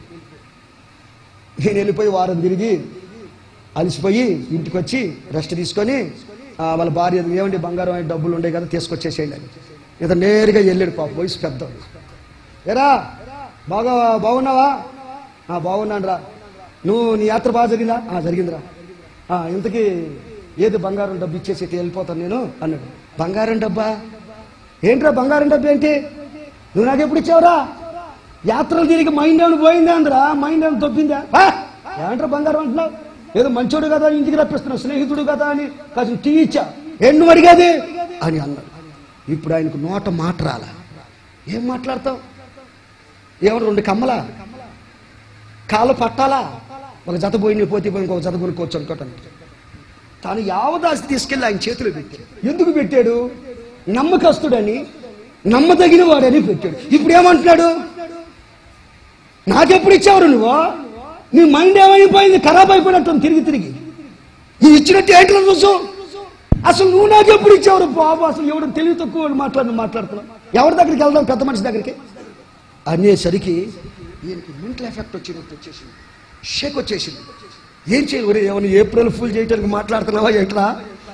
నేను వెళ్ళిపోయి వారం తిరిగి అలసిపోయి ఇంటికి వచ్చి రెస్ట్ తీసుకొని వాళ్ళ భార్య, ఏమండి బంగారం అనే డబ్బులు ఉండే కదా తీసుకొచ్చేసేయండి అని. ఇతను నేరుగా వెళ్ళాడు. పాప వయసు పెద్ద. ఏరా బాగున్నావా? బాగున్నాను రా. నువ్వు నీ యాత్ర బాగా జరిగిందా? జరిగిందిరా. ఇంతకీ ఏది బంగారం డబ్బు ఇచ్చేసి వెళ్ళిపోతాను నేను అన్నాడు. బంగారం డబ్బా? ఏంట్రా బంగారం డబ్బు ఏంటి? నువ్వు నాకు ఎప్పుడు ఇచ్చావురా? యాత్రలు తిరిగి మైండ్ ఏమైనా పోయిందా అందరా? మైండ్ ఏమైనా తప్పిందా? ఏంట్రా బంగారం అంటున్నావు? ఏదో మంచోడు కదా ఇంటికి రప్పిస్తున్నావు, స్నేహితుడు కదా అని కాదు టీ ఇచ్చా, ఎన్ను అడిగేది అని అన్నాడు. ఇప్పుడు ఆయనకు నోట మాట రాలా. ఏం మాట్లాడతావు? ఎవరు రెండు కమ్మలా, కాలు పట్టాలా, ఒక జత పోయి పోతే పోయి ఇంకొక జత కొనుక్కోవచ్చు అనుకోవటానికి. తాను యావదాసి తీసుకెళ్ళి ఆయన చేతిలో పెట్టాడు. ఎందుకు పెట్టాడు? నమ్మకస్తుడని, నమ్మదగిన వాడని పెట్టాడు. ఇప్పుడు ఏమంటున్నాడు? నాకెప్పుడు ఇచ్చావు నువ్వు? నీ మైండ్ ఏమైపోయింది? ఖరాబ్ అయిపోయినట్టు తిరిగి నువ్వు ఇచ్చినట్టు ఏంట్లో చూసు. అసలు నువ్వు నాకెప్పుడు ఇచ్చావు బాబు? అసలు ఎవడు తెలివి తక్కువ మాట్లాడుతున్నావు. ఎవరి దగ్గరికి వెళ్దాం? పెద్ద మనిషి దగ్గరికి అనేసరికి ఈయనకి మెంటల్ ఎఫెక్ట్ వచ్చేసింది, షేక్ వచ్చేసింది. ఏం చేయాలి? ఏమైనా ఏప్రిల్ ఫూల్ చేయడానికి మాట్లాడుతున్నావా ఏంట్రా?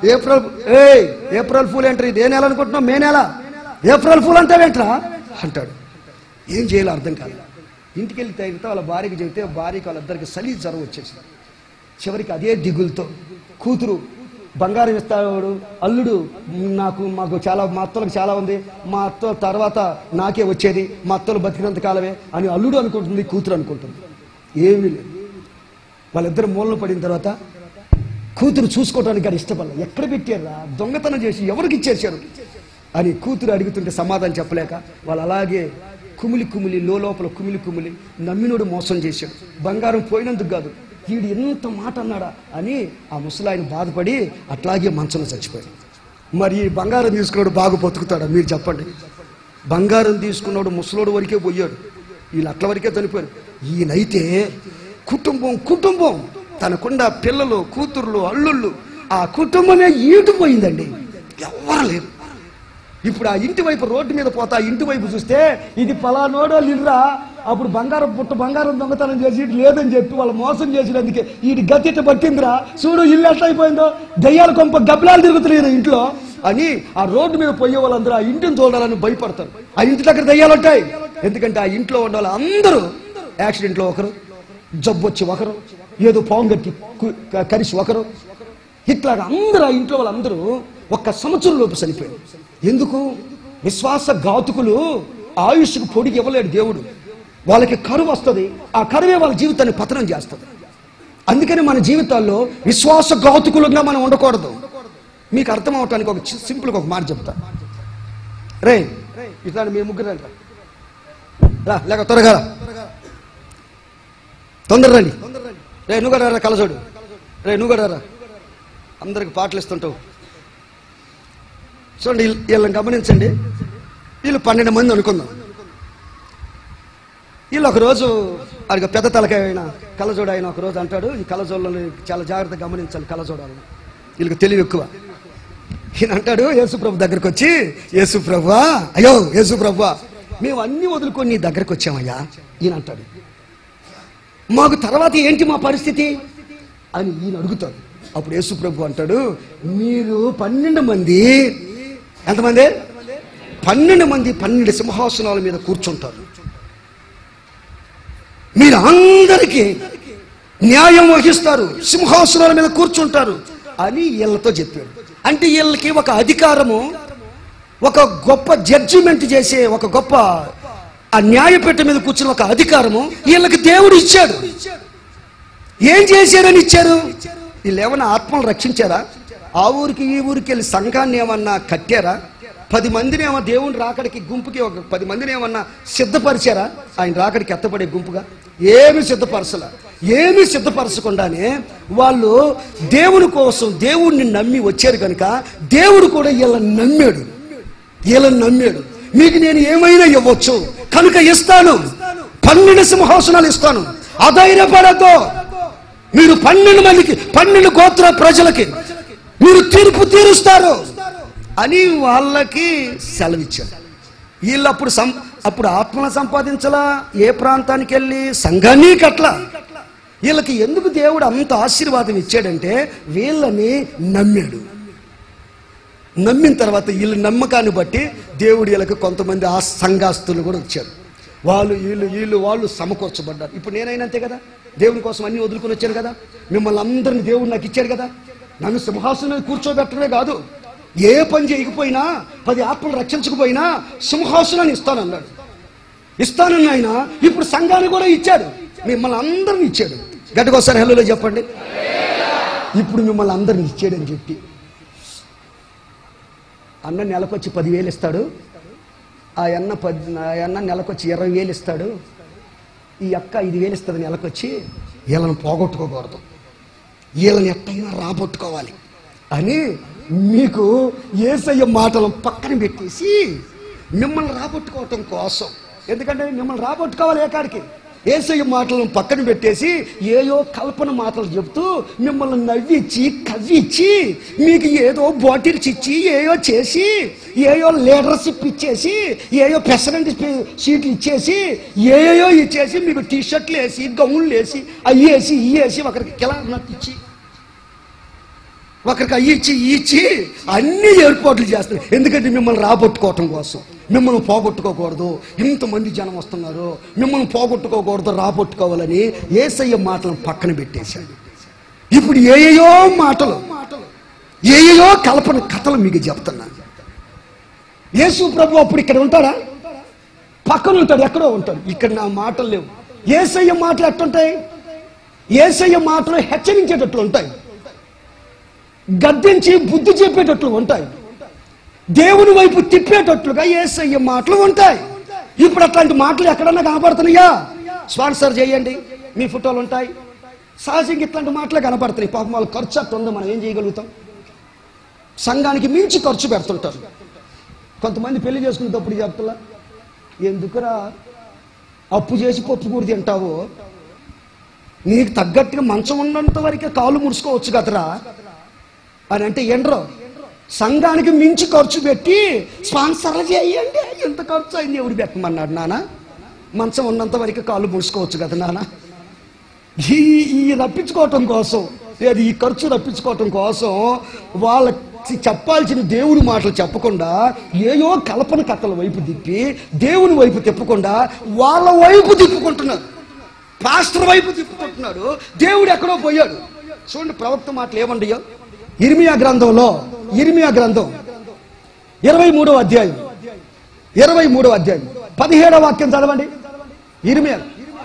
ఏప్రిల్ ఫూల్ ఏంట్రా? ఇది ఏ నెల అనుకుంటున్నావు? మే నెల. ఏప్రిల్ ఫూల్ అంటావేంట్రా అంటాడు. ఏం చేయాలో అర్థం కాదు. ఇంటికి వెళ్ళి తగిలితే వాళ్ళ భార్యకి చెబితే భార్యకి వాళ్ళిద్దరికి సలి జ్వరం వచ్చేసింది. చివరికి అదే దిగులతో కూతురు బంగారం ఇస్తాడు, అల్లుడు మాకు చాలా, మా అత్తలకు చాలా ఉంది, మా అత్త తర్వాత నాకే వచ్చేది, మా అత్తలు బతికినంత కాలమే అని అల్లుడు అనుకుంటుంది, కూతురు అనుకుంటుంది. ఏమీ లేదు. వాళ్ళిద్దరు మూలన పడిన తర్వాత కూతురు చూసుకోవడానికి అది ఇష్టపడలేదు. ఎక్కడ పెట్టారా? దొంగతనం చేసి ఎవరికి ఇచ్చేసారు అని కూతురు అడుగుతుంటే సమాధానం చెప్పలేక వాళ్ళు అలాగే కుమిలి లోపల కుమిలి నమ్మినోడు మోసం చేశాడు. బంగారం పోయినందుకు కాదు, వీడు ఎంత మాట అన్నాడా అని ఆ ముసలాయన బాధపడి అట్లాగే మంచంలో చచ్చిపోయాడు. మరి ఈ బంగారం తీసుకున్నాడు బాగా బతుకుతాడా? మీరు చెప్పండి. బంగారం తీసుకున్నాడు ముసలోడు వరకే పోయాడు, వీళ్ళు అట్ల వరకే చనిపోయారు. ఈయనైతే కుటుంబం తనకుండా పిల్లలు, కూతుర్లు, అల్లుళ్ళు, ఆ కుటుంబమే ఈటుపోయిందండి. ఎవరు లేరు. ఇప్పుడు ఆ ఇంటి వైపు రోడ్డు మీద పోతా ఇంటి వైపు చూస్తే ఇది పలానోడో లిర్రా, అప్పుడు బంగారం దొంగతనం చేసి లేదని చెప్పి వాళ్ళు మోసం చేసినందుకే వీడి గతిట పట్టిందిరా, చూడు ఇల్లు ఎట్లా అయిపోయిందో, దయ్యాల కొంప గబ్బలాలు తిరుగుతున్నాయి ఇంట్లో అని ఆ రోడ్డు మీద పోయే వాళ్ళందరూ ఆ ఇంటిని చూడాలని భయపడతారు. ఆ ఇంటి దగ్గర దయ్యాలు ఉంటాయి. ఎందుకంటే ఆ ఇంట్లో ఉండే వాళ్ళు అందరూ యాక్సిడెంట్లో ఒకరు, జబ్బు వచ్చి ఒకరు, ఏదో పాము గట్టి కరిసి ఒకరు, ఇట్లాగా అందరూ ఆ ఇంట్లో వాళ్ళందరూ 1 సంవత్సరం లోపు చనిపోయారు. ఎందుకు? విశ్వాసఘాతుకులు ఆయుష్కు పొడికి ఇవ్వలేడు దేవుడు. వాళ్ళకి కరువు వస్తుంది, ఆ కరువే వాళ్ళ జీవితాన్ని పతనం చేస్తుంది. అందుకని మన జీవితాల్లో విశ్వాసఘాతుకులుగా మనం ఉండకూడదు. మీకు అర్థం అవటానికి ఒక సింపుల్గా ఒక మాట చెప్తా. రే ఇట్లా మీ ముగ్గురు రా, లేక త్వరగా తొందర రండి. రే నువ్వు కూడా రా, కలజోడు. రే నువ్వు కూడా రా, అందరికి పాటలు ఇస్తుంటావు. చూడండి వీళ్ళని గమనించండి. వీళ్ళు 12 మంది అనుకుందాం. వీళ్ళు ఒకరోజు అడిగ పెద్ద తలకాయ అయిన కలజోడు ఆయన ఒకరోజు అంటాడు, ఈ కలజోళ్ళని చాలా జాగ్రత్తగా గమనించాలి, కలజోడాలని. వీళ్ళకి తెలివి ఎక్కువ. ఈయన అంటాడు యేసుప్రభు దగ్గరకు వచ్చి, యేసుప్రభువా, అయ్యో యేసుప్రభువా, మేము అన్ని వదులుకొని నీ దగ్గరకు వచ్చామయ్యా. ఈయన అంటాడు, మాకు తర్వాత ఏంటి మా పరిస్థితి అని ఈయన అడుగుతాడు. అప్పుడు యేసుప్రభు అంటాడు, మీరు 12 మంది, ఎంతమంది? 12 మంది 12 సింహాసనాల మీద కూర్చుంటారు. మీరు అందరికీ న్యాయం వహిస్తారు, సింహాసనాల మీద కూర్చుంటారు అని వీళ్ళతో చెప్పాడు. అంటే వీళ్ళకి ఒక అధికారము, ఒక గొప్ప జడ్జిమెంట్ చేసే ఒక గొప్ప ఆ న్యాయపీఠ మీద కూర్చున్న ఒక అధికారము వీళ్ళకి దేవుడు ఇచ్చాడు. ఏం చేశారని ఇచ్చారు? వీళ్ళు ఏమైనా ఆత్మలు రక్షించారా? ఆ ఊరికి ఈ ఊరికి వెళ్ళి సంఘాన్ని ఏమన్నా కట్టారా? 10 మందిని ఏమో దేవుని రాకడికి గుంపుకి ఒక 10 మందిని ఏమన్నా సిద్ధపరిచారా? ఆయన రాకడికి ఎత్తపడే గుంపుగా ఏమీ సిద్ధపరచకుండానే వాళ్ళు దేవుని కోసం దేవుణ్ణి నమ్మి వచ్చారు కనుక దేవుడు కూడా వీళ్ళని నమ్మాడు. మీకు నేను ఏమైనా ఇవ్వచ్చు కనుక ఇస్తాను, 12 సింహాసనాలు ఇస్తాను, అధైర్యపడద్దు, మీరు 12 మందికి 12 గోత్ర ప్రజలకి మీరు తీర్పు తీరుస్తారు అని వాళ్ళకి సెలవిచ్చారు. వీళ్ళు అప్పుడు ఆత్మను సంపాదించలా, ఏ ప్రాంతానికి వెళ్ళి సంఘాన్ని కట్లా. వీళ్ళకి ఎందుకు దేవుడు అంత ఆశీర్వాదం ఇచ్చాడంటే వీళ్ళని నమ్మిన తర్వాత వీళ్ళ నమ్మకాన్ని బట్టి దేవుడు వీళ్ళకి కొంతమంది ఆ సంఘాస్తులు కూడా వచ్చారు. వాళ్ళు సమకూర్చబడ్డారు. ఇప్పుడు నేనైనంతే కదా, దేవుని కోసం అన్ని వదులుకొని వచ్చాను కదా, మిమ్మల్ని అందరిని దేవుడు నాకు ఇచ్చాడు కదా. నన్ను సింహాసనం కూర్చోబెట్టడమే కాదు, ఏ పని చేయకపోయినా 10 ఆత్మలు రక్షించకపోయినా సింహాసనాన్ని ఇస్తానని ఆయన ఇప్పుడు సంఘాన్ని కూడా ఇచ్చాడు, మిమ్మల్ని అందరిని ఇచ్చాడు. గట్టిగా ఒకసారి హల్లేలూయా చెప్పండి. ఇప్పుడు మిమ్మల్ని అందరిని ఇచ్చాడని చెప్పి అన్న నెలకొచ్చి 10,000 ఇస్తాడు, ఆ అన్న నెలకొచ్చి 20,000 ఇస్తాడు, ఈ అక్క 5,000 ఇస్తుంది నెలకొచ్చి. వీళ్ళని పోగొట్టుకోకూడదు, వీళ్ళని ఎట్టయినా రాబట్టుకోవాలి అని మీకు యేసయ్య మాటలు పక్కన పెట్టేసి మిమ్మల్ని రాబట్టుకోవటం కోసం, ఎందుకంటే మిమ్మల్ని రాబట్టుకోవాలి ఏ కాడికి, యేసయ్య మాటలను పక్కన పెట్టేసి ఏయో కల్పన మాటలు చెప్తూ మిమ్మల్ని నవ్విచ్చి కవ్విచ్చి మీకు ఏదో బాటిల్స్ ఇచ్చి ఏయో చేసి ఏయో లీడర్షిప్ ఇచ్చేసి ఏయో ప్రెసిడెంట్ సీట్లు ఇచ్చేసి ఏయో ఇచ్చేసి మీకు టీషర్ట్లు వేసి గౌన్లు వేసి అయ్యేసి ఇయ్యేసి ఒకరికి కిలాన్నట్టు ఇచ్చి ఒకరికి ఇచ్చి అన్ని ఏర్పాట్లు చేస్తారు. ఎందుకంటే మిమ్మల్ని రాబట్టుకోవటం కోసం, మిమ్మల్ని పోగొట్టుకోకూడదు. ఇంతమంది జనం వస్తున్నారు, మిమ్మల్ని పోగొట్టుకోకూడదు, రాబట్టుకోవాలని యేసయ్య మాటలను పక్కన పెట్టేశాడు. ఇప్పుడు ఏయో మాటలు ఏయో కథలు మీకు చెప్తున్నాను. యేసు ప్రభు అప్పుడు ఇక్కడ ఉంటాడా? పక్కన ఉంటాడు, ఎక్కడో ఉంటాడు. ఇక్కడ నా మాటలు లేవు. యేసయ్య మాటలు ఎట్టుంటాయి? యేసయ్య మాటలు హెచ్చరించేటట్లు ఉంటాయి, గద్దించి బుద్ధి చెప్పేటట్లు ఉంటాయి, దేవుని వైపు తిప్పేటట్లుగా యేసయ్య మాటలు ఉంటాయి. ఇప్పుడు అట్లాంటి మాటలు ఎక్కడన్నా కనపడుతున్నాయా? స్పాన్సర్ చేయండి, మీ ఫోటోలు ఉంటాయి. సహజంగా ఇట్లాంటి మాటలే కనపడుతున్నాయి. పాపం వాళ్ళు ఖర్చు అట్లా ఉంది, మనం ఏం చేయగలుగుతాం? సంఘానికి మించి ఖర్చు పెడుతుంటారు. కొంతమంది పెళ్లి చేసుకునేటప్పుడు చెప్తున్నా, ఎందుకురా అప్పు చేసి పప్పు కూర తింటావు, నీకు తగ్గట్టుగా మంచం ఉన్నంత వరకే కాళ్ళు ముడుచుకోవచ్చు కదరా అని అంటే ఏంట్రో, సంఘానికి మించి ఖర్చు పెట్టి స్పాన్సర్లు చేయండి. ఎంత ఖర్చు అయింది, ఎవడు పెట్టమన్నాడు నాన్న? మంచం ఉన్నంత వరకు కాళ్ళు ముడుచుకోవచ్చు కదా నాన్న. ఈ రప్పించుకోవటం కోసం, లేదు ఈ ఖర్చు రప్పించుకోవటం కోసం వాళ్ళకి చెప్పాల్సిన దేవుని మాటలు చెప్పకుండా ఏయో కల్పన కథల వైపు తిప్పి దేవుని వైపు తిప్పకుండా వాళ్ళ వైపు తిప్పుకుంటున్నారు, పాస్టర్ వైపు తిప్పుకుంటున్నాడు. దేవుడు ఎక్కడో పోయాడు. చూడండి ప్రవక్త మాటలు ఏమండియో. ఇర్మియా గ్రంథం 23వ అధ్యాయం 17వ వాక్యం చదవండి. ఇర్మియా,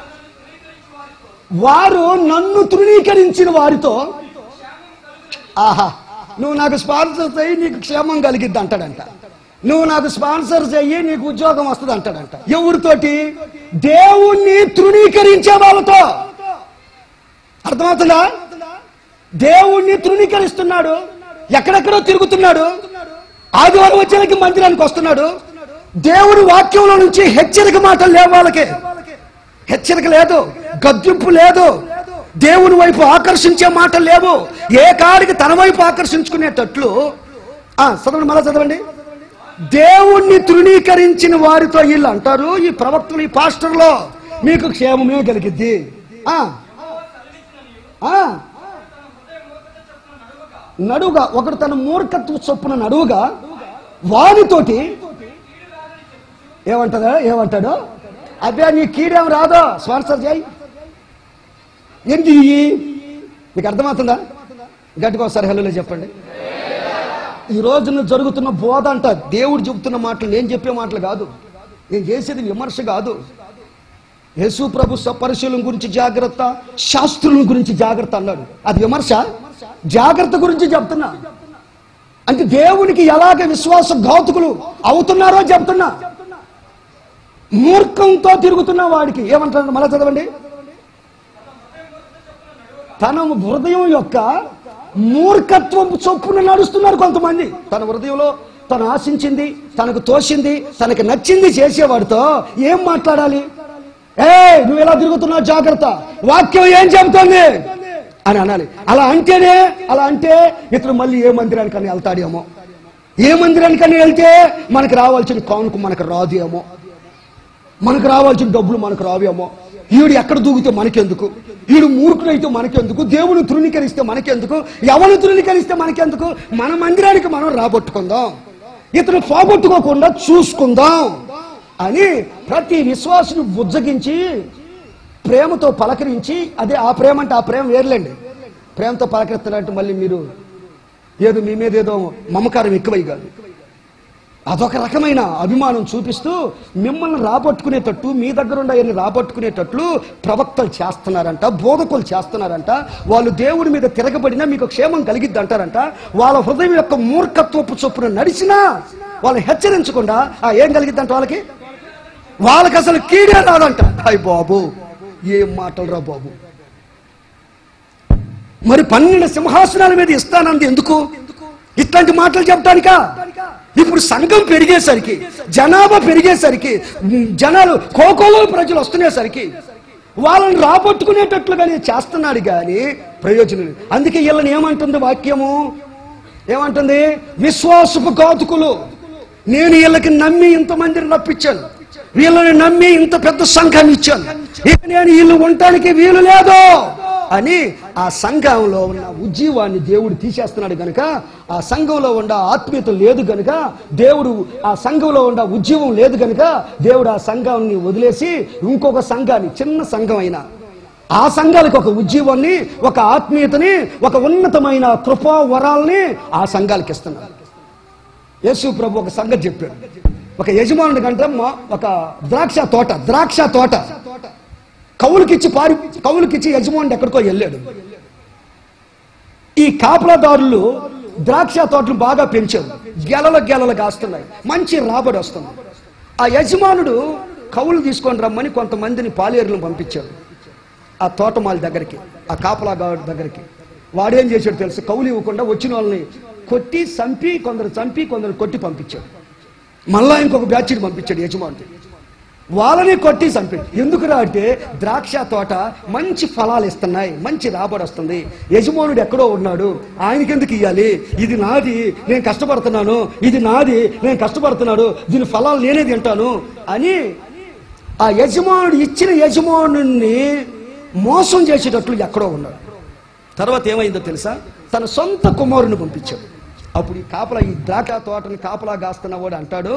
వారు నన్ను తృణీకరించిన వారితో, ఆహా నువ్వు నాకు స్పాన్సర్ చెయ్యి నీకు క్షేమం కలిగిద్ది అంటాడంట, నువ్వు నాకు స్పాన్సర్ చెయ్యి నీకు ఉద్యోగం వస్తుంది అంటాడంట. ఎవరితోటి? దేవుణ్ణి తృణీకరించే వాళ్ళతో. అర్థమవుతుందా? దేవుణ్ణి తృణీకరిస్తున్నాడు, ఎక్కడెక్కడో తిరుగుతున్నాడు, ఆదివారం వచ్చేకి మందిరానికి వస్తున్నాడు. దేవుని వాక్యంలో నుంచి హెచ్చరిక మాటలు లేవు వాళ్ళకి, హెచ్చరిక లేదు, గద్దింపు లేదు, దేవుని వైపు ఆకర్షించే మాటలు లేవు. ఏ కాడికి తన వైపు ఆకర్షించుకునేటట్లు చదవండి, మళ్ళా చదవండి. దేవుణ్ణి తృణీకరించిన వారితో వీళ్ళు అంటారు, ఈ ప్రవక్తలు ఈ పాస్టర్లో మీకు క్షేమమే కలిగిద్ది. నడువుగా ఒకడు తన మూర్ఖత్వ చొప్పున నడువుగా వానితోటి ఏమంటాడు? అదే నీ కీడేం రాదో, స్పాన్సర్ చేయి. ఏంటి మీకు అర్థమవుతుందా? గట్టిగా ఒకసారి హల్లేలూయా చెప్పండి. ఈ రోజున జరుగుతున్న బోధ అంట దేవుడు చెబుతున్న మాటలు, నేను చెప్పే మాటలు కాదు, నేను చేసేది విమర్శ కాదు. యేసు ప్రభు పరిశీలన గురించి జాగ్రత్త, శాస్త్రుల గురించి జాగ్రత్త అన్నాడు. అది విమర్శ? జాగ్రత్త గురించి చెప్తున్నా. అంటే దేవునికి ఎలాగ విశ్వాసఘాతుకులు అవుతున్నారో చెప్తున్నా. మూర్ఖంతో తిరుగుతున్న వాడికి ఏమంటారు? మళ్ళా చదవండి. తన హృదయం యొక్క మూర్ఖత్వం చొప్పున నడుస్తున్నారు కొంతమంది. తన హృదయంలో తను ఆశించింది, తనకు తోచింది, తనకు నచ్చింది చేసేవాడితో ఏం మాట్లాడాలి? నువ్వు ఎలా తిరుగుతున్నావు, జాగ్రత్త, వాక్యం ఏం చెబుతోంది అని అనాలి. అలా అంటే ఇతను మళ్ళీ ఏ మందిరానికని వెళ్తాడేమో, ఏ మందిరానికని వెళ్తే మనకు రావాల్సిన కానుక మనకు రాదేమో, మనకు రావాల్సిన డబ్బులు మనకు రావేమో, ఈడు ఎక్కడ దూగితే మనకెందుకు, ఈడు మూర్ఖులైతే మనకెందుకు, దేవుని తృణీకరిస్తే మనకెందుకు, ఎవరు తృణీకరిస్తే మనకెందుకు, మన మందిరానికి మనం రాబట్టుకుందాం, ఇతను పోగొట్టుకోకుండా చూసుకుందాం అని ప్రతి విశ్వాసుని బుజ్జగించి ప్రేమతో పలకరించి, అదే ఆ ప్రేమ అంటే ఆ ప్రేమ వేర్లేండి. ప్రేమతో పలకరిస్తారంటే మళ్ళీ మీరు ఏదో మీ మీద ఏదో మమకారం ఎక్కువై కాదు, అదొక రకమైన అభిమానం చూపిస్తూ మిమ్మల్ని రాబట్టుకునేటట్టు, మీ దగ్గర ఉండే రాబట్టుకునేటట్లు ప్రవక్తలు చేస్తున్నారంట, బోధకులు చేస్తున్నారంట. వాళ్ళు దేవుడి మీద తిరగబడినా మీకు క్షేమం కలిగిద్ది అంటారంట. వాళ్ళ హృదయం యొక్క మూర్ఖత్వపు చొప్పున నడిచినా వాళ్ళు హెచ్చరించకుండా ఏం కలిగిద్దంట, వాళ్ళకి అసలు కీడే రాదంట. అయ్ బాబు, ఏం మాటలు రా బాబు. మరి 12 సింహాసనాల మీద ఇస్తానంది ఎందుకు? ఇట్లాంటి మాటలు చెప్పడానికా? ఇప్పుడు సంఘం పెరిగేసరికి, జనాభా పెరిగేసరికి, జనాలు కోకోలో ప్రజలు వస్తునేసరికి వాళ్ళని రాబట్టుకునేటట్లుగానే చేస్తున్నాడు కానీ ప్రయోజనం లేదు. అందుకే వీళ్ళని ఏమంటుంది వాక్యము? ఏమంటుంది? విశ్వాసపు ఘాతుకులు. నేను వీళ్ళకి నమ్మి ఇంతమందిని రప్పించాను, వీళ్ళని నమ్మి ఇంత పెద్ద సంఘాన్ని ఇచ్చాను, ఇక నేను వీళ్ళు ఉండటానికి వీలు లేదు అని ఆ సంఘంలో ఉన్న ఉజ్జీవాన్ని దేవుడు తీసేస్తున్నాడు గనుక, ఆ సంఘంలో ఉన్న ఆత్మీయత లేదు గనుక, దేవుడు ఆ సంఘంలో ఉన్న ఉజ్జీవం లేదు గనుక దేవుడు ఆ సంఘాన్ని వదిలేసి ఇంకొక సంఘాన్ని, చిన్న సంఘం అయినా ఆ సంఘాలకు ఒక ఉజ్జీవాన్ని, ఒక ఆత్మీయతని, ఒక ఉన్నతమైన కృపా వరాల్ని ఆ సంఘాలకు ఇస్తున్నాడు. యేసు ప్రభు ఒక సంగతి చెప్పాడు. ఒక యజమానుడి కంటే ఒక ద్రాక్ష తోట కౌలుకిచ్చి యజమానుడు ఎక్కడికో వెళ్ళాడు. ఈ కాపలాదారులు ద్రాక్ష తోటలు బాగా పెంచారు, గెలలు కాస్తున్నాయి, మంచి రాబడి వస్తుంది. ఆ యజమానుడు కౌలు తీసుకొని రమ్మని కొంతమందిని పాలేరులను పంపించాడు ఆ తోటమాలి దగ్గరికి, ఆ కాపలాదారుడి దగ్గరికి. వాడేం చేశాడు తెలుసు? కౌలు ఇవ్వకుండా వచ్చిన వాళ్ళని కొట్టి చంపి, కొందరు కొట్టి పంపించాడు. మళ్ళా ఇంకొక బ్యాచ్ని పంపించాడు యజమానుడు, వాళ్ళని కొట్టి చంపాడు. ఎందుకురా అంటే ద్రాక్ష తోట మంచి ఫలాలు ఇస్తున్నాయి, మంచి రాబడి వస్తుంది, యజమానుడు ఎక్కడో ఉన్నాడు, ఆయనకెందుకు ఇవ్వాలి, ఇది నాది, నేను కష్టపడుతున్నాను, ఇది నాది, నేను కష్టపడుతున్నాడు, దీని ఫలాలు నేనే తింటాను అని ఆ యజమానుడు ఇచ్చిన యజమానుని మోసం చేసేటట్లు ఎక్కడో ఉన్నాడు. తర్వాత ఏమైందో తెలుసా? తన సొంత కుమారుని పంపించాడు. అప్పుడు ఈ ద్రాక్ష తోటని కాపలా కాస్తున్న వాడు అంటాడు,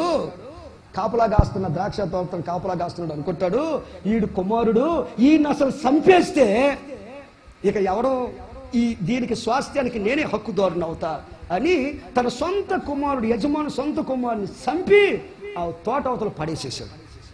ద్రాక్ష తోటను కాపలా కాస్తున్నాడు అనుకుంటాడు, ఈడు కుమారుడు, ఈయన అసలు చంపేస్తే ఇక ఎవడో దీనికి స్వాస్థ్యానికి నేనే హక్కుదారుని అవుతా అని తన సొంత కుమారుడు, యజమాని సొంత కుమారుని చంపి ఆ తోట అవతల పడేసేసాడు.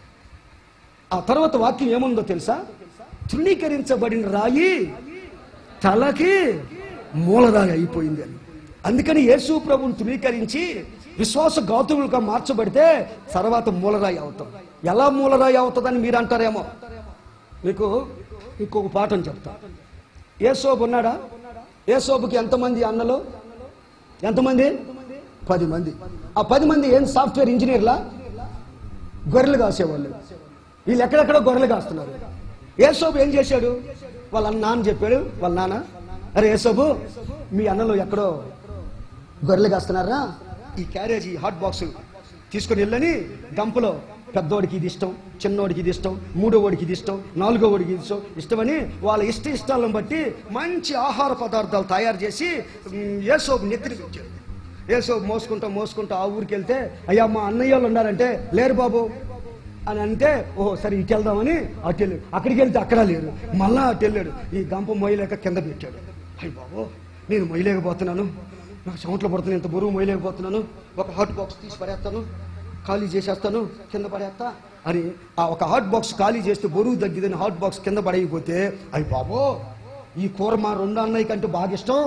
ఆ తర్వాత వాక్యం ఏముందో తెలుసా? తృణీకరించబడిన రాయి తలకి మూలరాయి అయిపోయింది అని. అందుకని యేసు ప్రభువుని తృణీకరించి విశ్వాసఘాతువులుగా మార్చబడితే తర్వాత మూలరాయి అవుతాం. ఎలా మూలరాయి అవుతుందని మీరు అంటారేమో. మీకు ఇంకొక పాఠం చెప్తా. యేసోబు ఉన్నాడా? యేసోబుకి ఎంతమంది అన్నలు? ఎంతమంది? 10 మంది. ఆ 10 మంది ఏం సాఫ్ట్వేర్ ఇంజనీర్లా? గొర్రెలు కాసేవాళ్ళు. వీళ్ళు ఎక్కడెక్కడో గొర్రెలు కాస్తున్నారు. యేసోబు ఏం చేశాడు? వాళ్ళ నాన్న చెప్పాడు, వాళ్ళ నాన్న, అరే యేసోబు, మీ అన్నలు ఎక్కడో గొర్రెలు కాస్తున్నారా, ఈ క్యారేజీ హాట్ బాక్స్ తీసుకొని వెళ్ళని గంపలో పెద్దోడికి ఇది ఇష్టం, చిన్నోడికి ఇది ఇష్టం, మూడోవాడికి ఇది ఇష్టం, నాలుగోవాడికి ఇది ఇష్టమని వాళ్ళ ఇష్టాలను బట్టి మంచి ఆహార పదార్థాలు తయారు చేసి యేసోబు నెత్తికి ఇచ్చాడు. యేసోబు మోసుకుంటా ఆ ఊరికి వెళ్తే, అయ్యా మా అన్నయ్య వాళ్ళు ఉన్నారంటే, లేరు బాబు అని అంటే, ఓహో సరే ఇటు వెళ్దామని అటు వెళ్ళాడు. అక్కడికి వెళ్తే అక్కడ లేరు, మళ్ళా అటు వెళ్ళాడు. ఈ గంప మొయ్యలేక కింద పెట్టాడు. అయ్యి బాబు, నేను మొయ్యలేకపోతున్నాను, నాకు చెమటలు పడుతున్నాను, ఇంత బరువు మొయ్యలేకపోతున్నాను, ఒక హాట్ బాక్స్ తీసి పడేస్తాను, ఖాళీ చేసేస్తాను, కింద పడేస్తా అని ఆ ఒక హాట్ బాక్స్ ఖాళీ చేస్తే బరువు తగ్గిదని హాట్ బాక్స్ కింద పడైపోతే, అయ్యి బాబో, ఈ కూర మా 2 అన్నయ్య కంటే బాగా ఇష్టం,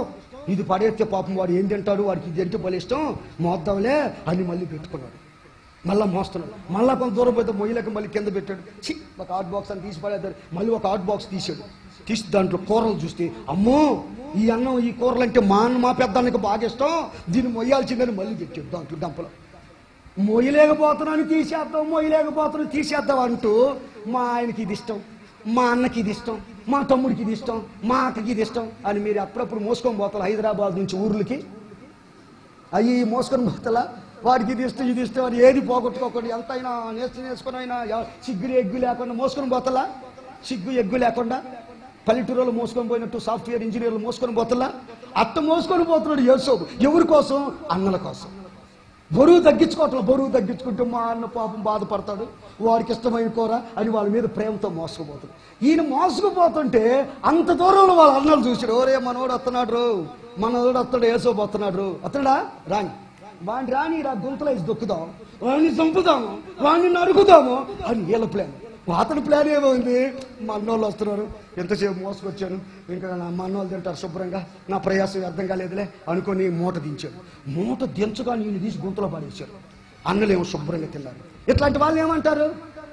ఇది పడేస్తే పాపం వాడు ఏం తింటాడు, వాడికి ఇది అంటే బలి ఇష్టం, మోద్దాంలే అని మళ్ళీ పెట్టుకున్నాడు. మళ్ళీ మోస్తున్నాడు. మళ్ళీ కొంత దూరం పోతే మొయ్యలేక మళ్ళీ కింద పెట్టాడు. ఒక హాట్ బాక్స్ అని తీసి పడేద్దాడు. మళ్ళీ ఒక హాట్ బాక్స్ తీసాడు. తీసి దాంట్లో కూరలు చూస్తే, అమ్మో ఈ అన్నం ఈ కూరలు అంటే మా పెద్దానికి బాగా ఇష్టం, దీన్ని మొయ్యాల్సిందని మళ్ళీ పెట్టాడు దాంట్లో గంపలో. మొయ్యలేకపోతున్నాను తీసేద్దాం అంటూ మా ఆయనకి ఇది ఇష్టం, మా అన్నకి ఇది ఇష్టం, మా తమ్ముడికి ఇది ఇష్టం, మా అక్కకి ఇది ఇష్టం అని మీరు అప్పుడప్పుడు మోసుకొని పోతారు హైదరాబాద్ నుంచి ఊర్లకి. అవి మోసుకొని పోతలా, వాడికి ఇది ఇష్టం ఇది ఇష్టం అని ఏది పోగొట్టుకోకుండా ఎంతైనా నేర్చుకుని అయినా సిగ్గు ఎగ్గు లేకుండా మోసుకొని పోతలా, సిగ్గు ఎగ్గు లేకుండా పల్లెటూరులో మోసుకొని పోయినట్టు సాఫ్ట్వేర్ ఇంజనీర్లు మోసుకొని పోతలా. అట్ట మోసుకొని పోతున్నాడు యేసోబు. ఎవరి కోసం? అన్నల కోసం. బరువు తగ్గించుకుంటూ మా అన్న పాపం బాధపడతాడు, వాడికి ఇష్టమైన కూర అని వాళ్ళ మీద ప్రేమతో మోసుకుపోతాడు. ఈయన మోసుకుపోతుంటే అంత దూరంలో వాళ్ళ అన్నలు చూసాడు. ఓరే మనోడు వస్తున్నాడు యేసోబు వస్తున్నాడు, అతడా వాడిని రాని గుంతలో వేసి దొక్కుదాం, వాడిని చంపుదాము, వాడిని నరుకుదాము అని వీళ్ళ ప్లాన్. అతని ప్లాన్ ఏమో ఉంది, మా అన్నోళ్ళు వస్తున్నారు, ఎంతసేపు మోసుకొచ్చాను, ఇంకా మా అన్నోళ్ళు తింటారు శుభ్రంగా, నా ప్రయాసం అర్థం కాలేదులే అనుకొని మూట దించాడు. మూట దించగా నీళ్ళు తీసి గుంతలో పడేశారు. అన్నలేమో శుభ్రంగా తిన్నారు. ఇట్లాంటి వాళ్ళు ఏమంటారు?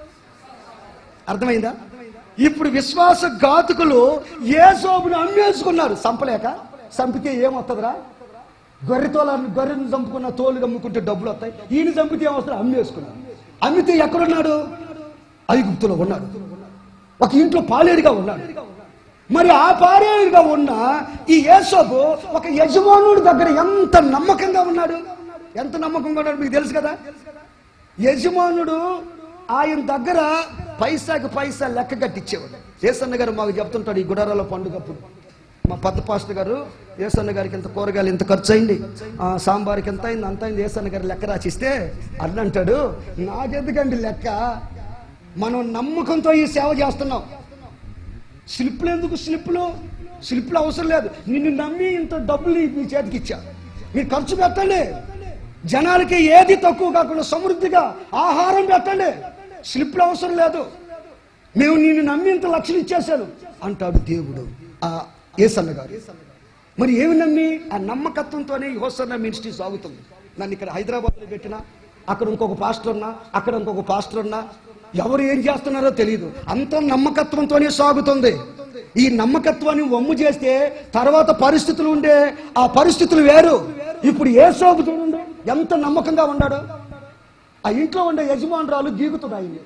అర్థమైందా? ఇప్పుడు విశ్వాసఘాతుకులు యేసోబుని అమ్మేసుకున్నారు. చంపితే ఏమొస్తుందిరా? గొర్రెను చంపుకున్న తోలు అమ్ముకుంటే డబ్బులు వస్తాయి. ఈయన చంపితే ఏమొస్తుంది? అమ్మేసుకున్నారు. అమ్మితే ఎక్కడున్నాడు? ఐగుప్తులో ఉన్నాడు. ఒక ఇంట్లో పాలేరుగా ఉన్నాడు. మరి ఆ పాలేరుగా ఉన్న ఈ యేసోబు ఒక యజమానుడి దగ్గర ఎంత నమ్మకంగా ఉన్నాడు మీకు తెలుసు కదా. యజమానుడు ఆయన దగ్గర పైసాకి పైసా లెక్క కట్టించేవాడు. యేసన్న గారు మాకు చెప్తుంటాడు, ఈ గుడారాల పండుగప్పుడు మా పెద్ద పాస్టర్ గారు, యేసన్న గారికి ఇంత కూరగాయలు ఇంత ఖర్చు అయింది, సాంబార్కి ఎంత అయింది, అంత అయింది, యేసన్న గారు లెక్క రాసిస్తే అన్నంటాడు, నాకెందుకండి లెక్క, మనం నమ్మకంతో ఈ సేవ చేస్తున్నాం. స్లిప్లు ఎందుకు? స్లిప్లు అవసరం లేదు. నిన్ను నమ్మి ఇంత డబ్బులు మీ చేతికి ఇచ్చా, మీరు ఖర్చు పెట్టండి, జనాలకి ఏది తక్కువ కాకుండా సమృద్ధిగా ఆహారం పెట్టండి, స్లిప్లు అవసరం లేదు, మేము నిన్ను నమ్మి ఇంత లక్షలు ఇచ్చేసాను అంటాడు దేవుడు ఆ యేసన్న గారు. మరి ఏమి నమ్మి? ఆ నమ్మకత్వంతోనే యోసన్న మినిస్ట్రీ సాగుతుంది. నన్ను ఇక్కడ హైదరాబాద్లో పెట్టినా, అక్కడ ఇంకొక పాస్టర్ ఉన్నా, అక్కడ ఇంకొక పాస్టర్ ఉన్నా, ఎవరు ఏం చేస్తున్నారో తెలియదు, అంత నమ్మకత్వంతోనే సాగుతుంది. ఈ నమ్మకత్వాన్ని వమ్ము చేస్తే తర్వాత పరిస్థితులు ఉండే ఆ పరిస్థితులు వేరు. ఇప్పుడు యేసోబు చూడండి ఎంత నమ్మకంగా ఉన్నాడు. ఆ ఇంట్లో ఉండే యజమానురాలు గీగుతుంది, ఆయన్ని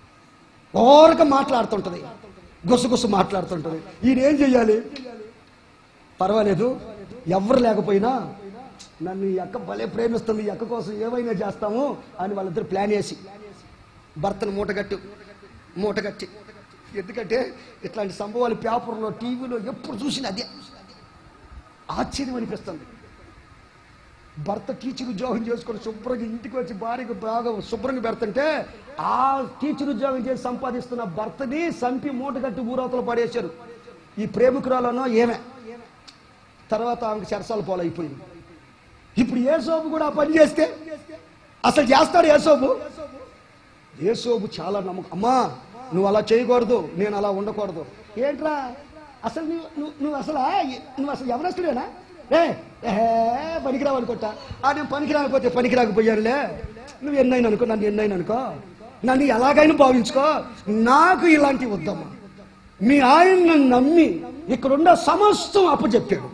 ఓరక మాట్లాడుతుంటది, గుసగుసు మాట్లాడుతుంటది. ఈయన ఏం చెయ్యాలి? పర్వాలేదు, ఎవరు లేకపోయినా నన్ను ఈ అక్క భలే ప్రేమిస్తుంది, ఈ అక్క కోసం ఏమైనా చేస్తాము అని వాళ్ళిద్దరు ప్లాన్ చేసి భర్తను మూటగట్టి, ఎందుకంటే ఇట్లాంటి సంభవాలు పేపర్లో టీవీలో ఎప్పుడు చూసినా అదే ఆశ్చర్యం అనిపిస్తుంది. భర్త టీచర్ ఉద్యోగం చేసుకొని శుభ్రంగా ఇంటికి వచ్చి భార్యకు బాగా శుభ్రంగా పెడుతుంటే ఆ టీచర్ ఉద్యోగం చేసి సంపాదిస్తున్న భర్తని చంపి మూటగట్టి ఊరవతలు పడేశారు. ఈ ప్రేమికురాలను ఏమే తర్వాత ఆమెకు చెరసాల పోలైపోయింది. ఇప్పుడు యేసోబు కూడా పని చేస్తే అసలు చేస్తాడు యేసోబు చాలా నమ్మకం. అమ్మా నువ్వు అలా చేయకూడదు, నేను అలా ఉండకూడదు. ఏంట్రా అసలు నువ్వు అసలు ఎవరస్తుడేనా? పనికిరావు అనుకుంటా. నేను పనికిరాకపోతే పనికిరాకపోయానులే, నువ్వు ఎన్నైనా అనుకో, నన్ను ఎలాగైనా భావించుకో, నాకు ఇలాంటివి వద్దమ్మా. మీ ఆయన నన్ను నమ్మి ఇక్కడున్న సమస్తం అప్పచెప్పాడు,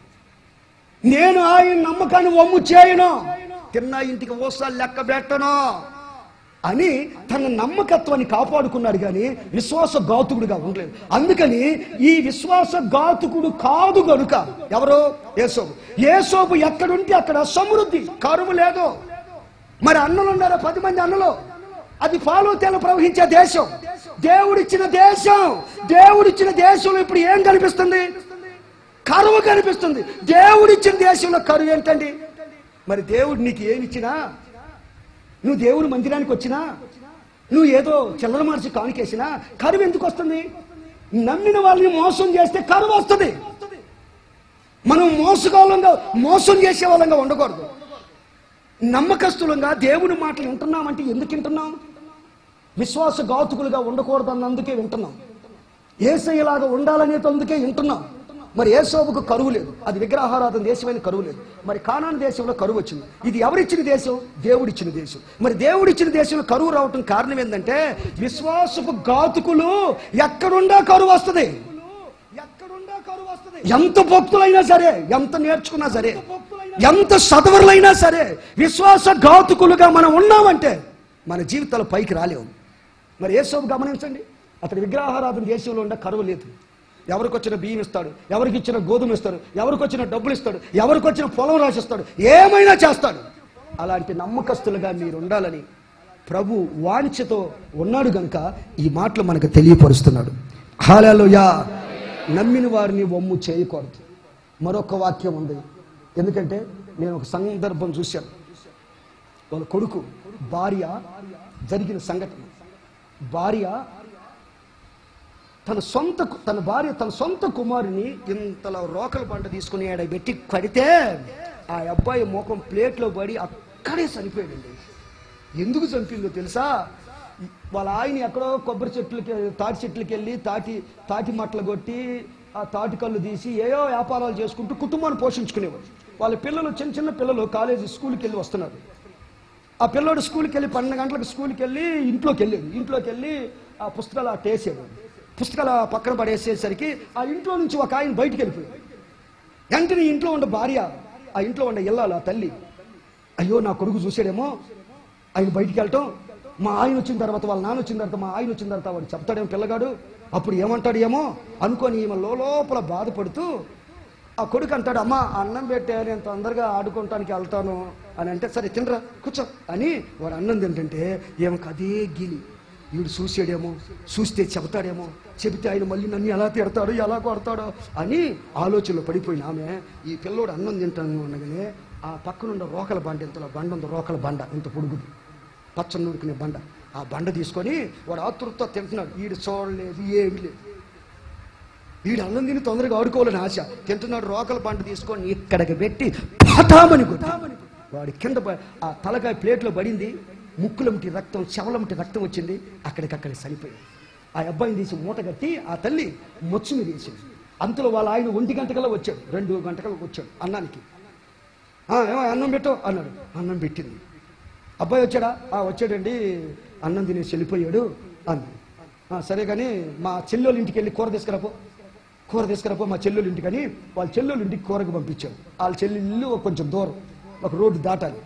నేను ఆయన నమ్మకాన్ని వమ్ము చేయను, తిన్నా ఇంటికి ఓసాలు లెక్క పెట్టను అని తన నమ్మకత్వాన్ని కాపాడుకున్నాడు. కానీ విశ్వాసఘాతుకుడుగా ఉండలేదు. అందుకని ఈ విశ్వాసఘాతుకుడు కాదు గనుక ఎవరు? యేసోబు ఎక్కడుంటే అక్కడ సమృద్ధి, కరువు లేదు. మరి అన్నలు ఉన్నారా? 10 మంది అన్నలు. అది పాలు తేనె ప్రవహించే దేశం, దేవుడిచ్చిన దేశంలో ఇప్పుడు ఏం కనిపిస్తుంది? కరువు కనిపిస్తుంది. దేవుడిచ్చిన దేశంలో కరువు ఏంటండి? మరి దేవుడు నీకు ఏమిచ్చినా, నువ్వు దేవుడు మందిరానికి వచ్చినా, నువ్వు ఏదో చిల్లర మార్చి కానికేసినా కరువు ఎందుకు వస్తుంది? నమ్మిన వాళ్ళని మోసం చేస్తే కరువు వస్తుంది. మనం మోసం చేసే వాళ్ళంగా ఉండకూడదు. నమ్మకస్తులంగా దేవుని మాటలు వింటున్నామంటే ఎందుకు వింటున్నాం? విశ్వాసఘాతుకులుగా ఉండకూడదు అన్నందుకే వింటున్నాం. యేసయ్యలాగా ఉండాలనేందుకే వింటున్నాం. మరి యేసోబుకు కరువు లేదు, అది విగ్రహారాధన దేశమైన కరువు లేదు. మరి కానాను దేశంలో కరువు వచ్చింది. ఇది ఎవరిచ్చిన దేశం? దేవుడిచ్చిన దేశం. మరి దేవుడిచ్చిన దేశంలో కరువు రావటం కారణం ఏంటంటే విశ్వాసపు ఘాతుకులు ఎక్కడుండా కరువు వస్తుంది. ఎంత భక్తులైనా సరే, ఎంత నేర్చుకున్నా సరే, ఎంత సదవరులైనా సరే, విశ్వాస ఘాతుకులుగా మనం ఉన్నామంటే మన జీవితాలు పైకి రాలేవు. మరి యేసోబు గమనించండి, అతని విగ్రహారాధన దేశంలో ఉండే కరువు లేదు. ఎవరికి వచ్చిన బియ్యం ఇస్తాడు, ఎవరికి ఇచ్చిన గోధుమ ఇస్తాడు, ఎవరికి వచ్చిన డబ్బులు ఇస్తాడు, ఎవరికి వచ్చిన పొలం రాసిస్తాడు, ఏమైనా చేస్తాడు. అలాంటి నమ్మకస్తులుగా మీరు ఉండాలని ప్రభు వాంఛతో ఉన్నాడు గనుక ఈ మాటలు మనకు తెలియపరుస్తున్నాడు. హల్లెలూయా. నమ్మిన వారిని వమ్ము చేయకూడదు. మరొక వాక్యం ఉంది. ఎందుకంటే నేను ఒక సందర్భం చూశాను. వాళ్ళ కొడుకు భార్య జరిగిన సంఘటన. భార్య తన సొంత కుమారుని ఇంతలో రోకల బండ తీసుకుని ఆడ పెట్టి కడితే ఆ అబ్బాయి ముఖం ప్లేట్లో పడి అక్కడే చనిపోయాడండి. ఎందుకు చంపిందో తెలుసా? వాళ్ళ ఆయన ఎక్కడో కొబ్బరి చెట్లకి, తాటి చెట్లకి వెళ్ళి తాటి మట్టలు కొట్టి ఆ తాటి కళ్ళు తీసి ఏయో వ్యాపారాలు చేసుకుంటూ కుటుంబాన్ని పోషించుకునేవాడు. వాళ్ళ పిల్లలు చిన్న పిల్లలు కాలేజీ స్కూల్కి వెళ్ళి వస్తున్నారు. ఆ పిల్లోడు స్కూల్కి వెళ్ళి 12 గంటలకు స్కూల్కి వెళ్ళి ఇంట్లోకి వెళ్ళి ఆ పుస్తకాలు వేసాడు. పుస్తకాలు పక్కన పడేసేసరికి ఆ ఇంట్లో నుంచి ఒక ఆయన బయటికి వెళ్ళిపోయాడు. వెంటనే ఇంట్లో ఉండే భార్య, ఆ ఇంట్లో ఉండే ఇల్లాలు, ఆ తల్లి, అయ్యో నా కొడుకు చూసాడేమో ఆయన బయటికి వెళ్ళటం, మా ఆయన వచ్చిన తర్వాత, వాళ్ళ నాన్న వచ్చిన తర్వాత, మా ఆయన వచ్చిన తర్వాత వాడు చెప్తాడేమో పిల్లగాడు, అప్పుడు ఏమంటాడు ఏమో అనుకొని ఈమె లోపల బాధపడుతూ ఆ కొడుకు అంటాడు, అమ్మ అన్నం పెట్టే, నేను తొందరగా ఆడుకోవటానికి వెళ్తాను అని అంటే, సరే తినరా కూర్చో అని వాడు అన్నం తింటుంటే ఏమకు అదే గిలి, వీడు చూసాడేమో, చూస్తే చెబుతాడేమో, చెబితే ఆయన మళ్ళీ నన్ను ఎలా తిడతాడో ఎలా కొడతాడో అని ఆలోచనలో పడిపోయిన ఆమె ఈ పిల్లోడు అన్నం తింటాను అనగానే ఆ పక్కనున్న రోకల బండ, ఇంతలో బండ ఉంది, రోకల బండ ఇంత పొడుగుది, పచ్చని నూరుకునే బండ, ఆ బండ తీసుకొని వాడు ఆతృతతో తింటున్నాడు. వీడు చూడలేదు, ఏమి లేదు, వీడు అన్నం తిని తొందరగా ఆడుకోవాలని ఆశ, తింటున్నాడు. రోకల బండ తీసుకొని ఇక్కడికి పెట్టి పటామని వాడి కింద ఆ తలకాయ ప్లేట్లో పడింది. ముక్కులమిటి రక్తం, చెవలమిటి రక్తం వచ్చింది. అక్కడికక్కడ చనిపోయింది. ఆ అబ్బాయిని తీసి మూట కట్టి ఆ తల్లి మొచ్చు మీద వేసింది. అంతలో వాళ్ళ ఆయన 1 గంటకల్లా వచ్చాడు, 2 గంటకల్లా వచ్చాడు అన్నానికి. ఏమో అన్నం పెట్టు అన్నాడు. అన్నం పెట్టింది. అబ్బాయి వచ్చాడా? వచ్చాడండి, అన్నం తినేసి వెళ్ళిపోయాడు అంది. సరే కానీ మా చెల్లెళ్ళ ఇంటికి వెళ్ళి కూర తీసుకురాపో మా చెల్లెళ్ళ ఇంటికని వాళ్ళ చెల్లెళ్ళ ఇంటికి కూరకు పంపించాడు. వాళ్ళ చెల్లెళ్ళు కొంచెం దూరం, ఒక రోడ్డు దాటాలి.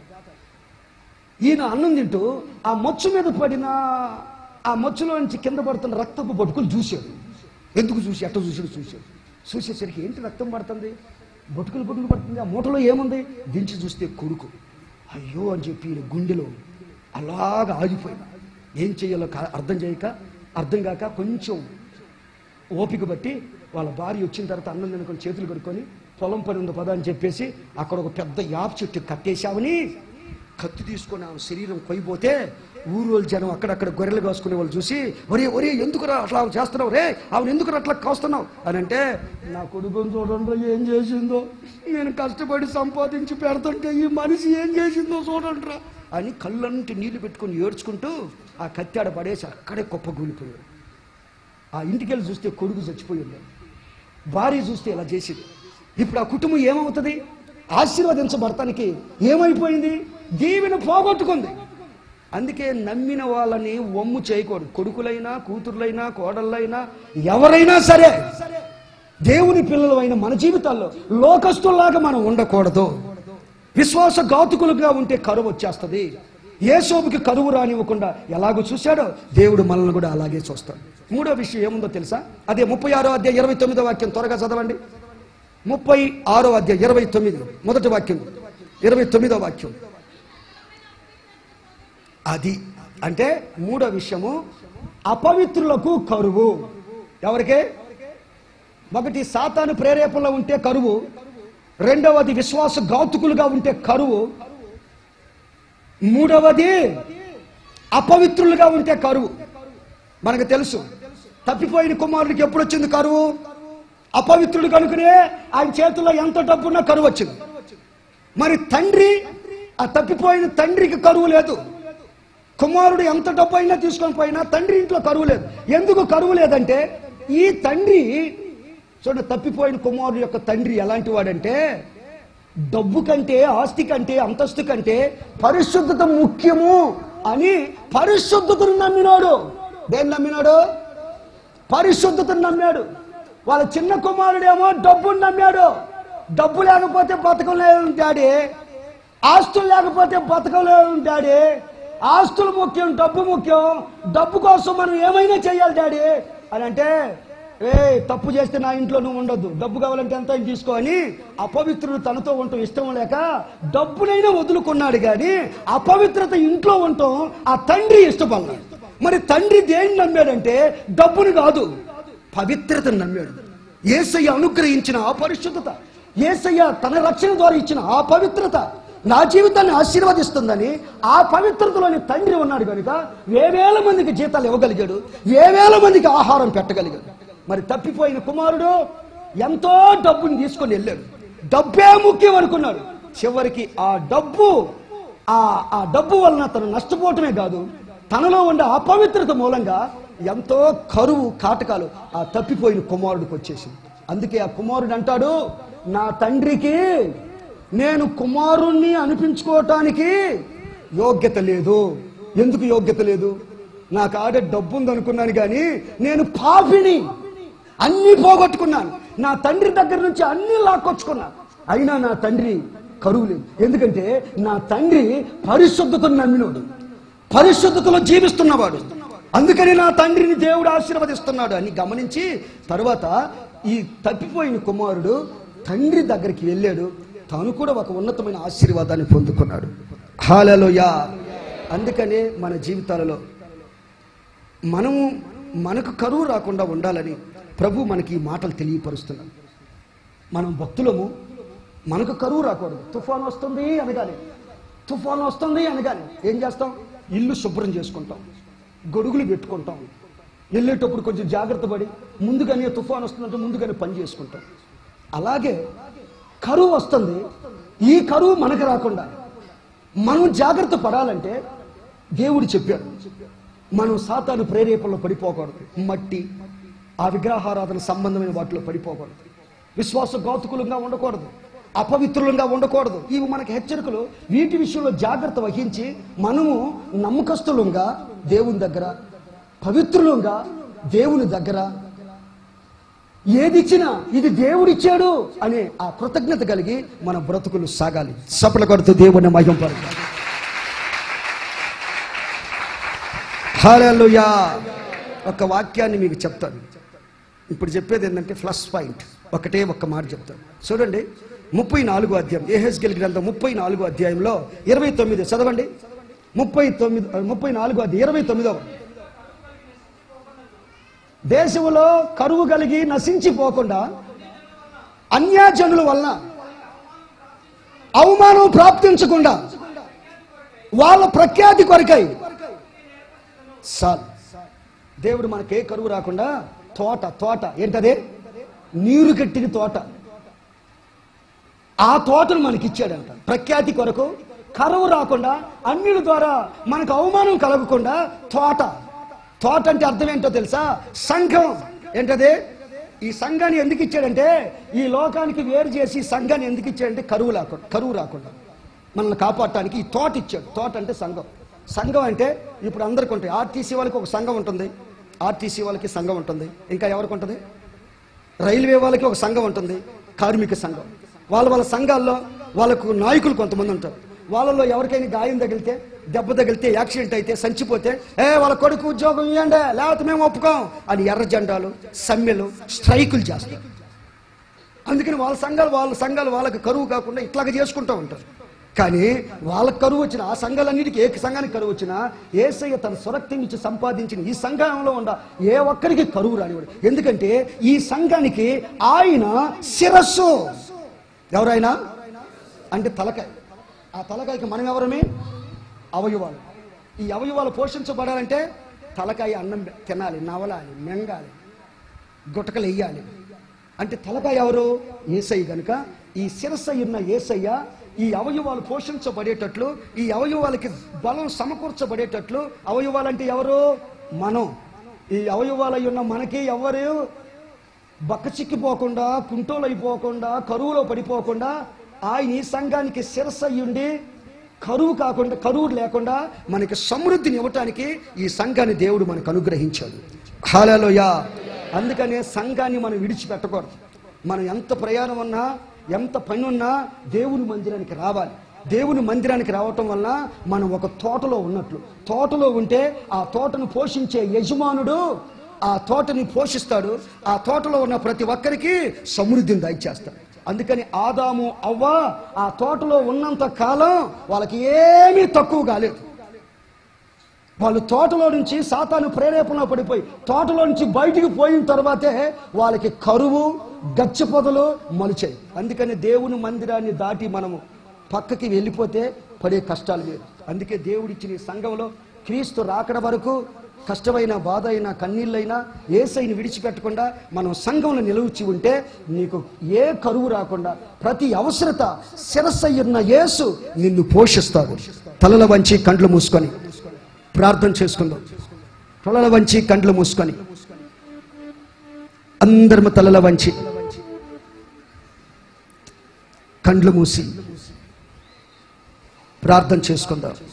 ఈయన అన్నం తింటూ ఆ మొచ్చు మీద పడిన ఆ మొచ్చులో నుంచి కింద పడుతున్న రక్తపు బొట్టుకుని చూశాడు. ఎందుకు చూసి ఎట్ట చూసేసరికి ఏంటి రక్తం పడుతుంది, బొట్టుకులు పడుతుంది, ఆ మూటలో ఏముంది దించి చూస్తే కొడుకు. అయ్యో అని చెప్పి ఈయన గుండెలో అలాగా ఆగిపోయింది. ఏం చేయాలో అర్థం కాక కొంచెం ఓపిక బట్టి వాళ్ళ భార్య వచ్చిన తర్వాత అన్నం తినుకొని చేతులు కడుక్కొని పొలం పని ఉంది పదా అని చెప్పేసి అక్కడ ఒక పెద్ద యాప చెట్టు కట్టేశామని కత్తి తీసుకొని ఆమె శరీరం కొయ్యిపోతే ఊరోళ్ళు జనం అక్కడక్కడ గొర్రెలు కాసుకునే వాళ్ళు చూసి, ఒరే ఎందుకురా అట్లా చేస్తున్నావు, రే ఆమెను ఎందుకురా అట్లా కాస్తున్నావు అని అంటే, నా కొడుకుని చూడండి ఏం చేసిందో, నేను కష్టపడి సంపాదించి పెడుతుంటే ఈ మనిషి ఏం చేసిందో చూడండిరా అని కళ్ళంటి నీళ్లు పెట్టుకొని ఏడ్చుకుంటూ ఆ కత్తి ఆడ పడేసి అక్కడే కుప్పగూలిపోయాడు. ఆ ఇంటికి వెళ్ళి చూస్తే కొడుకు చచ్చిపోయింది, భార్య చూస్తే ఇలా చేసింది. ఇప్పుడు ఆ కుటుంబం ఏమవుతుంది? ఆశీర్వదించబడటానికి ఏమైపోయింది? దీవెన పోగొట్టుకుంది. అందుకే నమ్మిన వాళ్ళని వమ్ము చేయకూడదు. కొడుకులైనా, కూతుర్లైనా, కోడళ్ళైనా, ఎవరైనా సరే దేవుని పిల్లలైన మన జీవితాల్లో లోకస్తుల్లాగా మనం ఉండకూడదు. విశ్వాసఘాతుకులుగా ఉంటే కరువు వచ్చేస్తుంది. యేసోబుకి కరువు రానివ్వకుండా ఎలాగో చూశాడో దేవుడు మనల్ని కూడా అలాగే చూస్తాడు. మూడో విషయం ఏముందో తెలుసా? అదే 36వ అధ్యాయం 29వ వాక్యం త్వరగా చదవండి. 36వ అధ్యాయం 29 మొదటి వాక్యం 29వ వాక్యం. అది అంటే మూడో విషయము అపవిత్రులకు కరువు. ఎవరికి? ఒకటి సాతాను ప్రేరేపణలో ఉంటే కరువు, రెండవది విశ్వాసఘాతుకులుగా ఉంటే కరువు, మూడవది అపవిత్రులుగా ఉంటే కరువు. మనకు తెలుసు తప్పిపోయిన కుమారుడికి ఎప్పుడు వచ్చింది కరువు? అపవిత్రుడు కనుకనే ఆయన చేతుల్లో ఎంత డబ్బున్నా కరువు వచ్చింది. మరి తండ్రి, ఆ తప్పిపోయిన తండ్రికి కరువు లేదు. కుమారుడు ఎంత డబ్బు అయినా తీసుకొని పోయినా తండ్రి ఇంట్లో కరువు లేదు. ఎందుకు కరువు లేదంటే ఈ తండ్రి చూడండి, తప్పిపోయిన కుమారుడు యొక్క తండ్రి ఎలాంటి వాడంటే, డబ్బు కంటే, ఆస్తి కంటే, అంతస్తు కంటే పరిశుద్ధత ముఖ్యము అని పరిశుద్ధతను నమ్మినాడు. దేన్ని నమ్మినాడు? పరిశుద్ధతను నమ్మాడు. వాళ్ళ చిన్న కుమారుడేమో డబ్బును నమ్మాడు. డబ్బు లేకపోతే బతకలేదు డాడీ, ఆస్తులు లేకపోతే బతకలేదు డాడీ, ఆస్తులు ముఖ్యం, డబ్బు ముఖ్యం, డబ్బు కోసం మనం ఏమైనా చేయాలి డాడీ అని అంటే, తప్పు చేస్తే నా ఇంట్లో నువ్వు ఉండొద్దు, డబ్బు కావాలంటే ఎంత తీసుకో అని అపవిత్రుడు తనతో ఉండటం ఇష్టం లేక డబ్బునైనా వదులుకున్నాడు. కానీ అపవిత్రత ఇంట్లో ఉండటం ఆ తండ్రి ఇష్టపడలేదు. మరి తండ్రి దేన్ని నమ్మాడంటే డబ్బుని కాదు, పవిత్రతను నమ్మాడు. యేసయ్య అనుగ్రహించిన ఆ పరిశుద్ధత, యేసయ్య తన రక్షణ ద్వారా ఇచ్చిన ఆ పవిత్రత నా జీవితాన్ని ఆశీర్వదిస్తుందని ఆ పవిత్రతలోని తండ్రి ఉన్నాడు కనుక వేవేల మందికి జీతాలు ఇవ్వగలిగాడు, వేవేల మందికి ఆహారం పెట్టగలిగాడు. మరి తప్పిపోయిన కుమారుడు ఎంతో డబ్బుని తీసుకొని వెళ్ళాడు. డబ్బే ముఖ్యం అనుకున్నాడు. చివరికి ఆ డబ్బు వలన తను నష్టపోవటమే కాదు, తనలో ఉండే అపవిత్రత మూలంగా ఎంతో కరువు కాటకాలు ఆ తప్పిపోయిన కుమారుడికి వచ్చేసింది. అందుకే ఆ కుమారుడు అంటాడు, నా తండ్రికి నేను కుమారుణ్ణి అనిపించుకోవటానికి యోగ్యత లేదు. ఎందుకు యోగ్యత లేదు? నాకు ఆడే డబ్బు ఉంది అనుకున్నాను, కానీ నేను పాపిని, అన్ని పోగొట్టుకున్నాను, నా తండ్రి దగ్గర నుంచి అన్ని లాక్కొచ్చుకున్నాను, అయినా నా తండ్రి కరువు లేదు. ఎందుకంటే నా తండ్రి పరిశుద్ధతను నమ్మినోడు, పరిశుద్ధతలో జీవిస్తున్నవాడు. అందుకని నా తండ్రిని దేవుడు ఆశీర్వదిస్తున్నాడు అని గమనించి తర్వాత ఈ తప్పిపోయిన కుమారుడు తండ్రి దగ్గరికి వెళ్ళాడు. తాను కూడా ఒక ఉన్నతమైన ఆశీర్వాదాన్ని పొందుకున్నాడు. హల్లెలూయా. అందుకనే మన జీవితాలలో మనకు కరువు రాకుండా ఉండాలని ప్రభు మనకి ఈ మాటలు తెలియపరుస్తున్నాడు. మనం భక్తులము, మనకు కరువు రాకూడదు. తుఫాను వస్తుంది అనగానే ఏం చేస్తాం? ఇల్లు శుభ్రం చేసుకుంటాం, గొడుగులు పెట్టుకుంటాం, వెళ్ళేటప్పుడు కొంచెం జాగ్రత్త పడి ముందుగానే తుఫాను వస్తుందంటే ముందుగానే పని చేసుకుంటాం. అలాగే కరువు వస్తుంది. ఈ కరువు మనకు రాకుండా మనం జాగ్రత్త పడాలంటే దేవుడు చెప్పాడు, మనం సాతాను ప్రేరేపణలో పడిపోకూడదు. మట్టి, ఆ విగ్రహారాధన సంబంధమైన వాటిలో పడిపోకూడదు. విశ్వాసఘాతుకులంగా ఉండకూడదు, అపవిత్రులంగా ఉండకూడదు. ఇవి మనకి హెచ్చరికలు. వీటి విషయంలో జాగ్రత్త వహించి మనము నమ్మకస్తులంగా దేవుని దగ్గర, పవిత్రులంగా దేవుని దగ్గర, ఏదిచ్చినా ఇది దేవుడిచ్చాడు అనే ఆ కృతజ్ఞత కలిగి మన బ్రతుకులు సాగాలి. చప్పట్లు కొడుతూ దేవుని మహింపరచాలి. హల్లెలూయా. ఒక వాక్యాన్ని మీకు చెప్తాను. ఇప్పుడు చెప్పేది ఏంటంటే ఫ్లష్ పాయింట్. ఒక్క మాట చెప్తాను. చూడండి, 34వ అధ్యాయం, యెహెజ్కేలు గ్రంథం 34వ అధ్యాయంలో 29 చదవండి. 34వ అధ్యాయం 29వ. దేశంలో కరువు కలిగి నశించిపోకుండా అన్యజనుల వలన అవమానం ప్రాప్తించకుండా వాళ్ళ ప్రఖ్యాతి కొరకై దేవుడు మనకే కరువు రాకుండా తోట ఏంటదే? నీరు కట్టిన తోట. ఆ తోటను మనకిచ్చాడంట ప్రఖ్యాతి కొరకు. కరువు రాకుండా, అన్యుల ద్వారా మనకు అవమానం కలగకుండా తోట అంటే అర్థం ఏంటో తెలుసా? సంఘం. ఏంటదే? ఈ సంఘాన్ని ఎందుకు ఇచ్చాడంటే, ఈ లోకానికి వేరు చేసి సంఘాన్ని ఎందుకు ఇచ్చాడంటే కరువు రాకుండా మనల్ని కాపాడటానికి ఈ తోట ఇచ్చాడు. తోట అంటే సంఘం. సంఘం అంటే ఇప్పుడు అందరికి ఉంటాయి. ఆర్టీసీ వాళ్ళకి ఒక సంఘం ఉంటుంది, ఆర్టీసీ వాళ్ళకి సంఘం ఉంటుంది. ఇంకా ఎవరికి ఉంటుంది? రైల్వే వాళ్ళకి ఒక సంఘం ఉంటుంది, కార్మిక సంఘం. వాళ్ళ సంఘాల్లో వాళ్ళకు నాయకులు కొంతమంది ఉంటారు. వాళ్ళలో ఎవరికైనా గాయం తగిలితే, దెబ్బ తగిలితే, యాక్సిడెంట్ అయితే, సంచిపోతే, వాళ్ళ కొడుకు ఉద్యోగం ఇవ్వండి లేకపోతే మేము ఒప్పుకోం అని ఎర్ర జెండాలు, సమ్మెలు, స్ట్రైకులు చేస్తారు. అందుకని వాళ్ళ సంఘాలు వాళ్ళకి కరువు కాకుండా ఇట్లాగా చేసుకుంటూ ఉంటారు. కానీ వాళ్ళకి కరువు వచ్చిన, ఆ సంఘాలన్నిటికీ ఏ సంఘానికి కరువు వచ్చినా యేసయ్య తన స్వరక్తి నుంచి సంపాదించిన ఈ సంఘంలో ఉన్న ఏ ఒక్కరికి కరువు రానివాడు. ఎందుకంటే ఈ సంఘానికి ఆయన శిరస్సు. ఎవరైనా అంటే తలకాయ. ఆ తలకాయకి మనం ఎవరమే? అవయవాలు. ఈ అవయవాలు పోషించబడాలంటే తలకాయ అన్నం తినాలి, నవలాలి, మెంగాలి, గుటకలు వెయ్యాలి. అంటే తలకాయ ఎవరు? యేసయ్య. గనుక ఈ శిరస్సు ఉన్న యేసయ్య ఈ అవయవాలు పోషించబడేటట్లు, ఈ అవయవాలకి బలం సమకూర్చబడేటట్లు. అవయవాలంటే ఎవరు? మనం. ఈ అవయవాలు ఉన్న మనకి ఎవరు బక్కచిక్కిపోకుండా, కుంటోలైపోకుండా, కరువులో పడిపోకుండా ఆయన ఈ సంఘానికి శిరస్సు అయ్యుండి కరువు లేకుండా మనకి సమృద్ధిని ఇవ్వటానికి ఈ సంఘాన్ని దేవుడు మనకు అనుగ్రహించాడు. హల్లెలూయా. అందుకనే సంఘాన్ని మనం విడిచిపెట్టకూడదు. మనం ఎంత ప్రయాణం ఉన్నా, ఎంత పని ఉన్నా దేవుని మందిరానికి రావాలి. దేవుని మందిరానికి రావటం వల్ల మనం ఒక తోటలో ఉన్నట్లు. తోటలో ఉంటే ఆ తోటను పోషించే యజమానుడు ఆ తోటని పోషిస్తాడు. ఆ తోటలో ఉన్న ప్రతి ఒక్కరికి సమృద్ధిని దయచేస్తాడు. అందుకని ఆదాము అవ్వ ఆ తోటలో ఉన్నంత కాలం వాళ్ళకి ఏమీ తక్కువ కాలేదు. వాళ్ళు తోటలో నుంచి సాతాను ప్రేరేపణలో పడిపోయి తోటలో నుంచి బయటికి పోయిన తర్వాతే వాళ్ళకి కరువు, గచ్చ పొదలు మొలిచాయి. అందుకని దేవుని మందిరాన్ని దాటి మనము పక్కకి వెళ్ళిపోతే పడే కష్టాలు వేరు. అందుకే దేవుడిచ్చిన ఈ సంఘంలో క్రీస్తు రాకడ వరకు కష్టమైన, బాధ అయినా, కన్నీళ్ళైనా యేసయ్యని విడిచిపెట్టకుండా మనం సంఘంలో నిలవచ్చి ఉంటే నీకు ఏ కరువు రాకుండా ప్రతి అవసరత శిరస్సయ్యున్న యేసు నిన్ను పోషిస్తాడు. తలల వంచి కండ్లు మూసుకొని ప్రార్థన చేసుకుందాం. తలల వంచి కండ్లు మూసుకొని అందరం తలల వంచి కండ్లు మూసి ప్రార్థన చేసుకుందాం.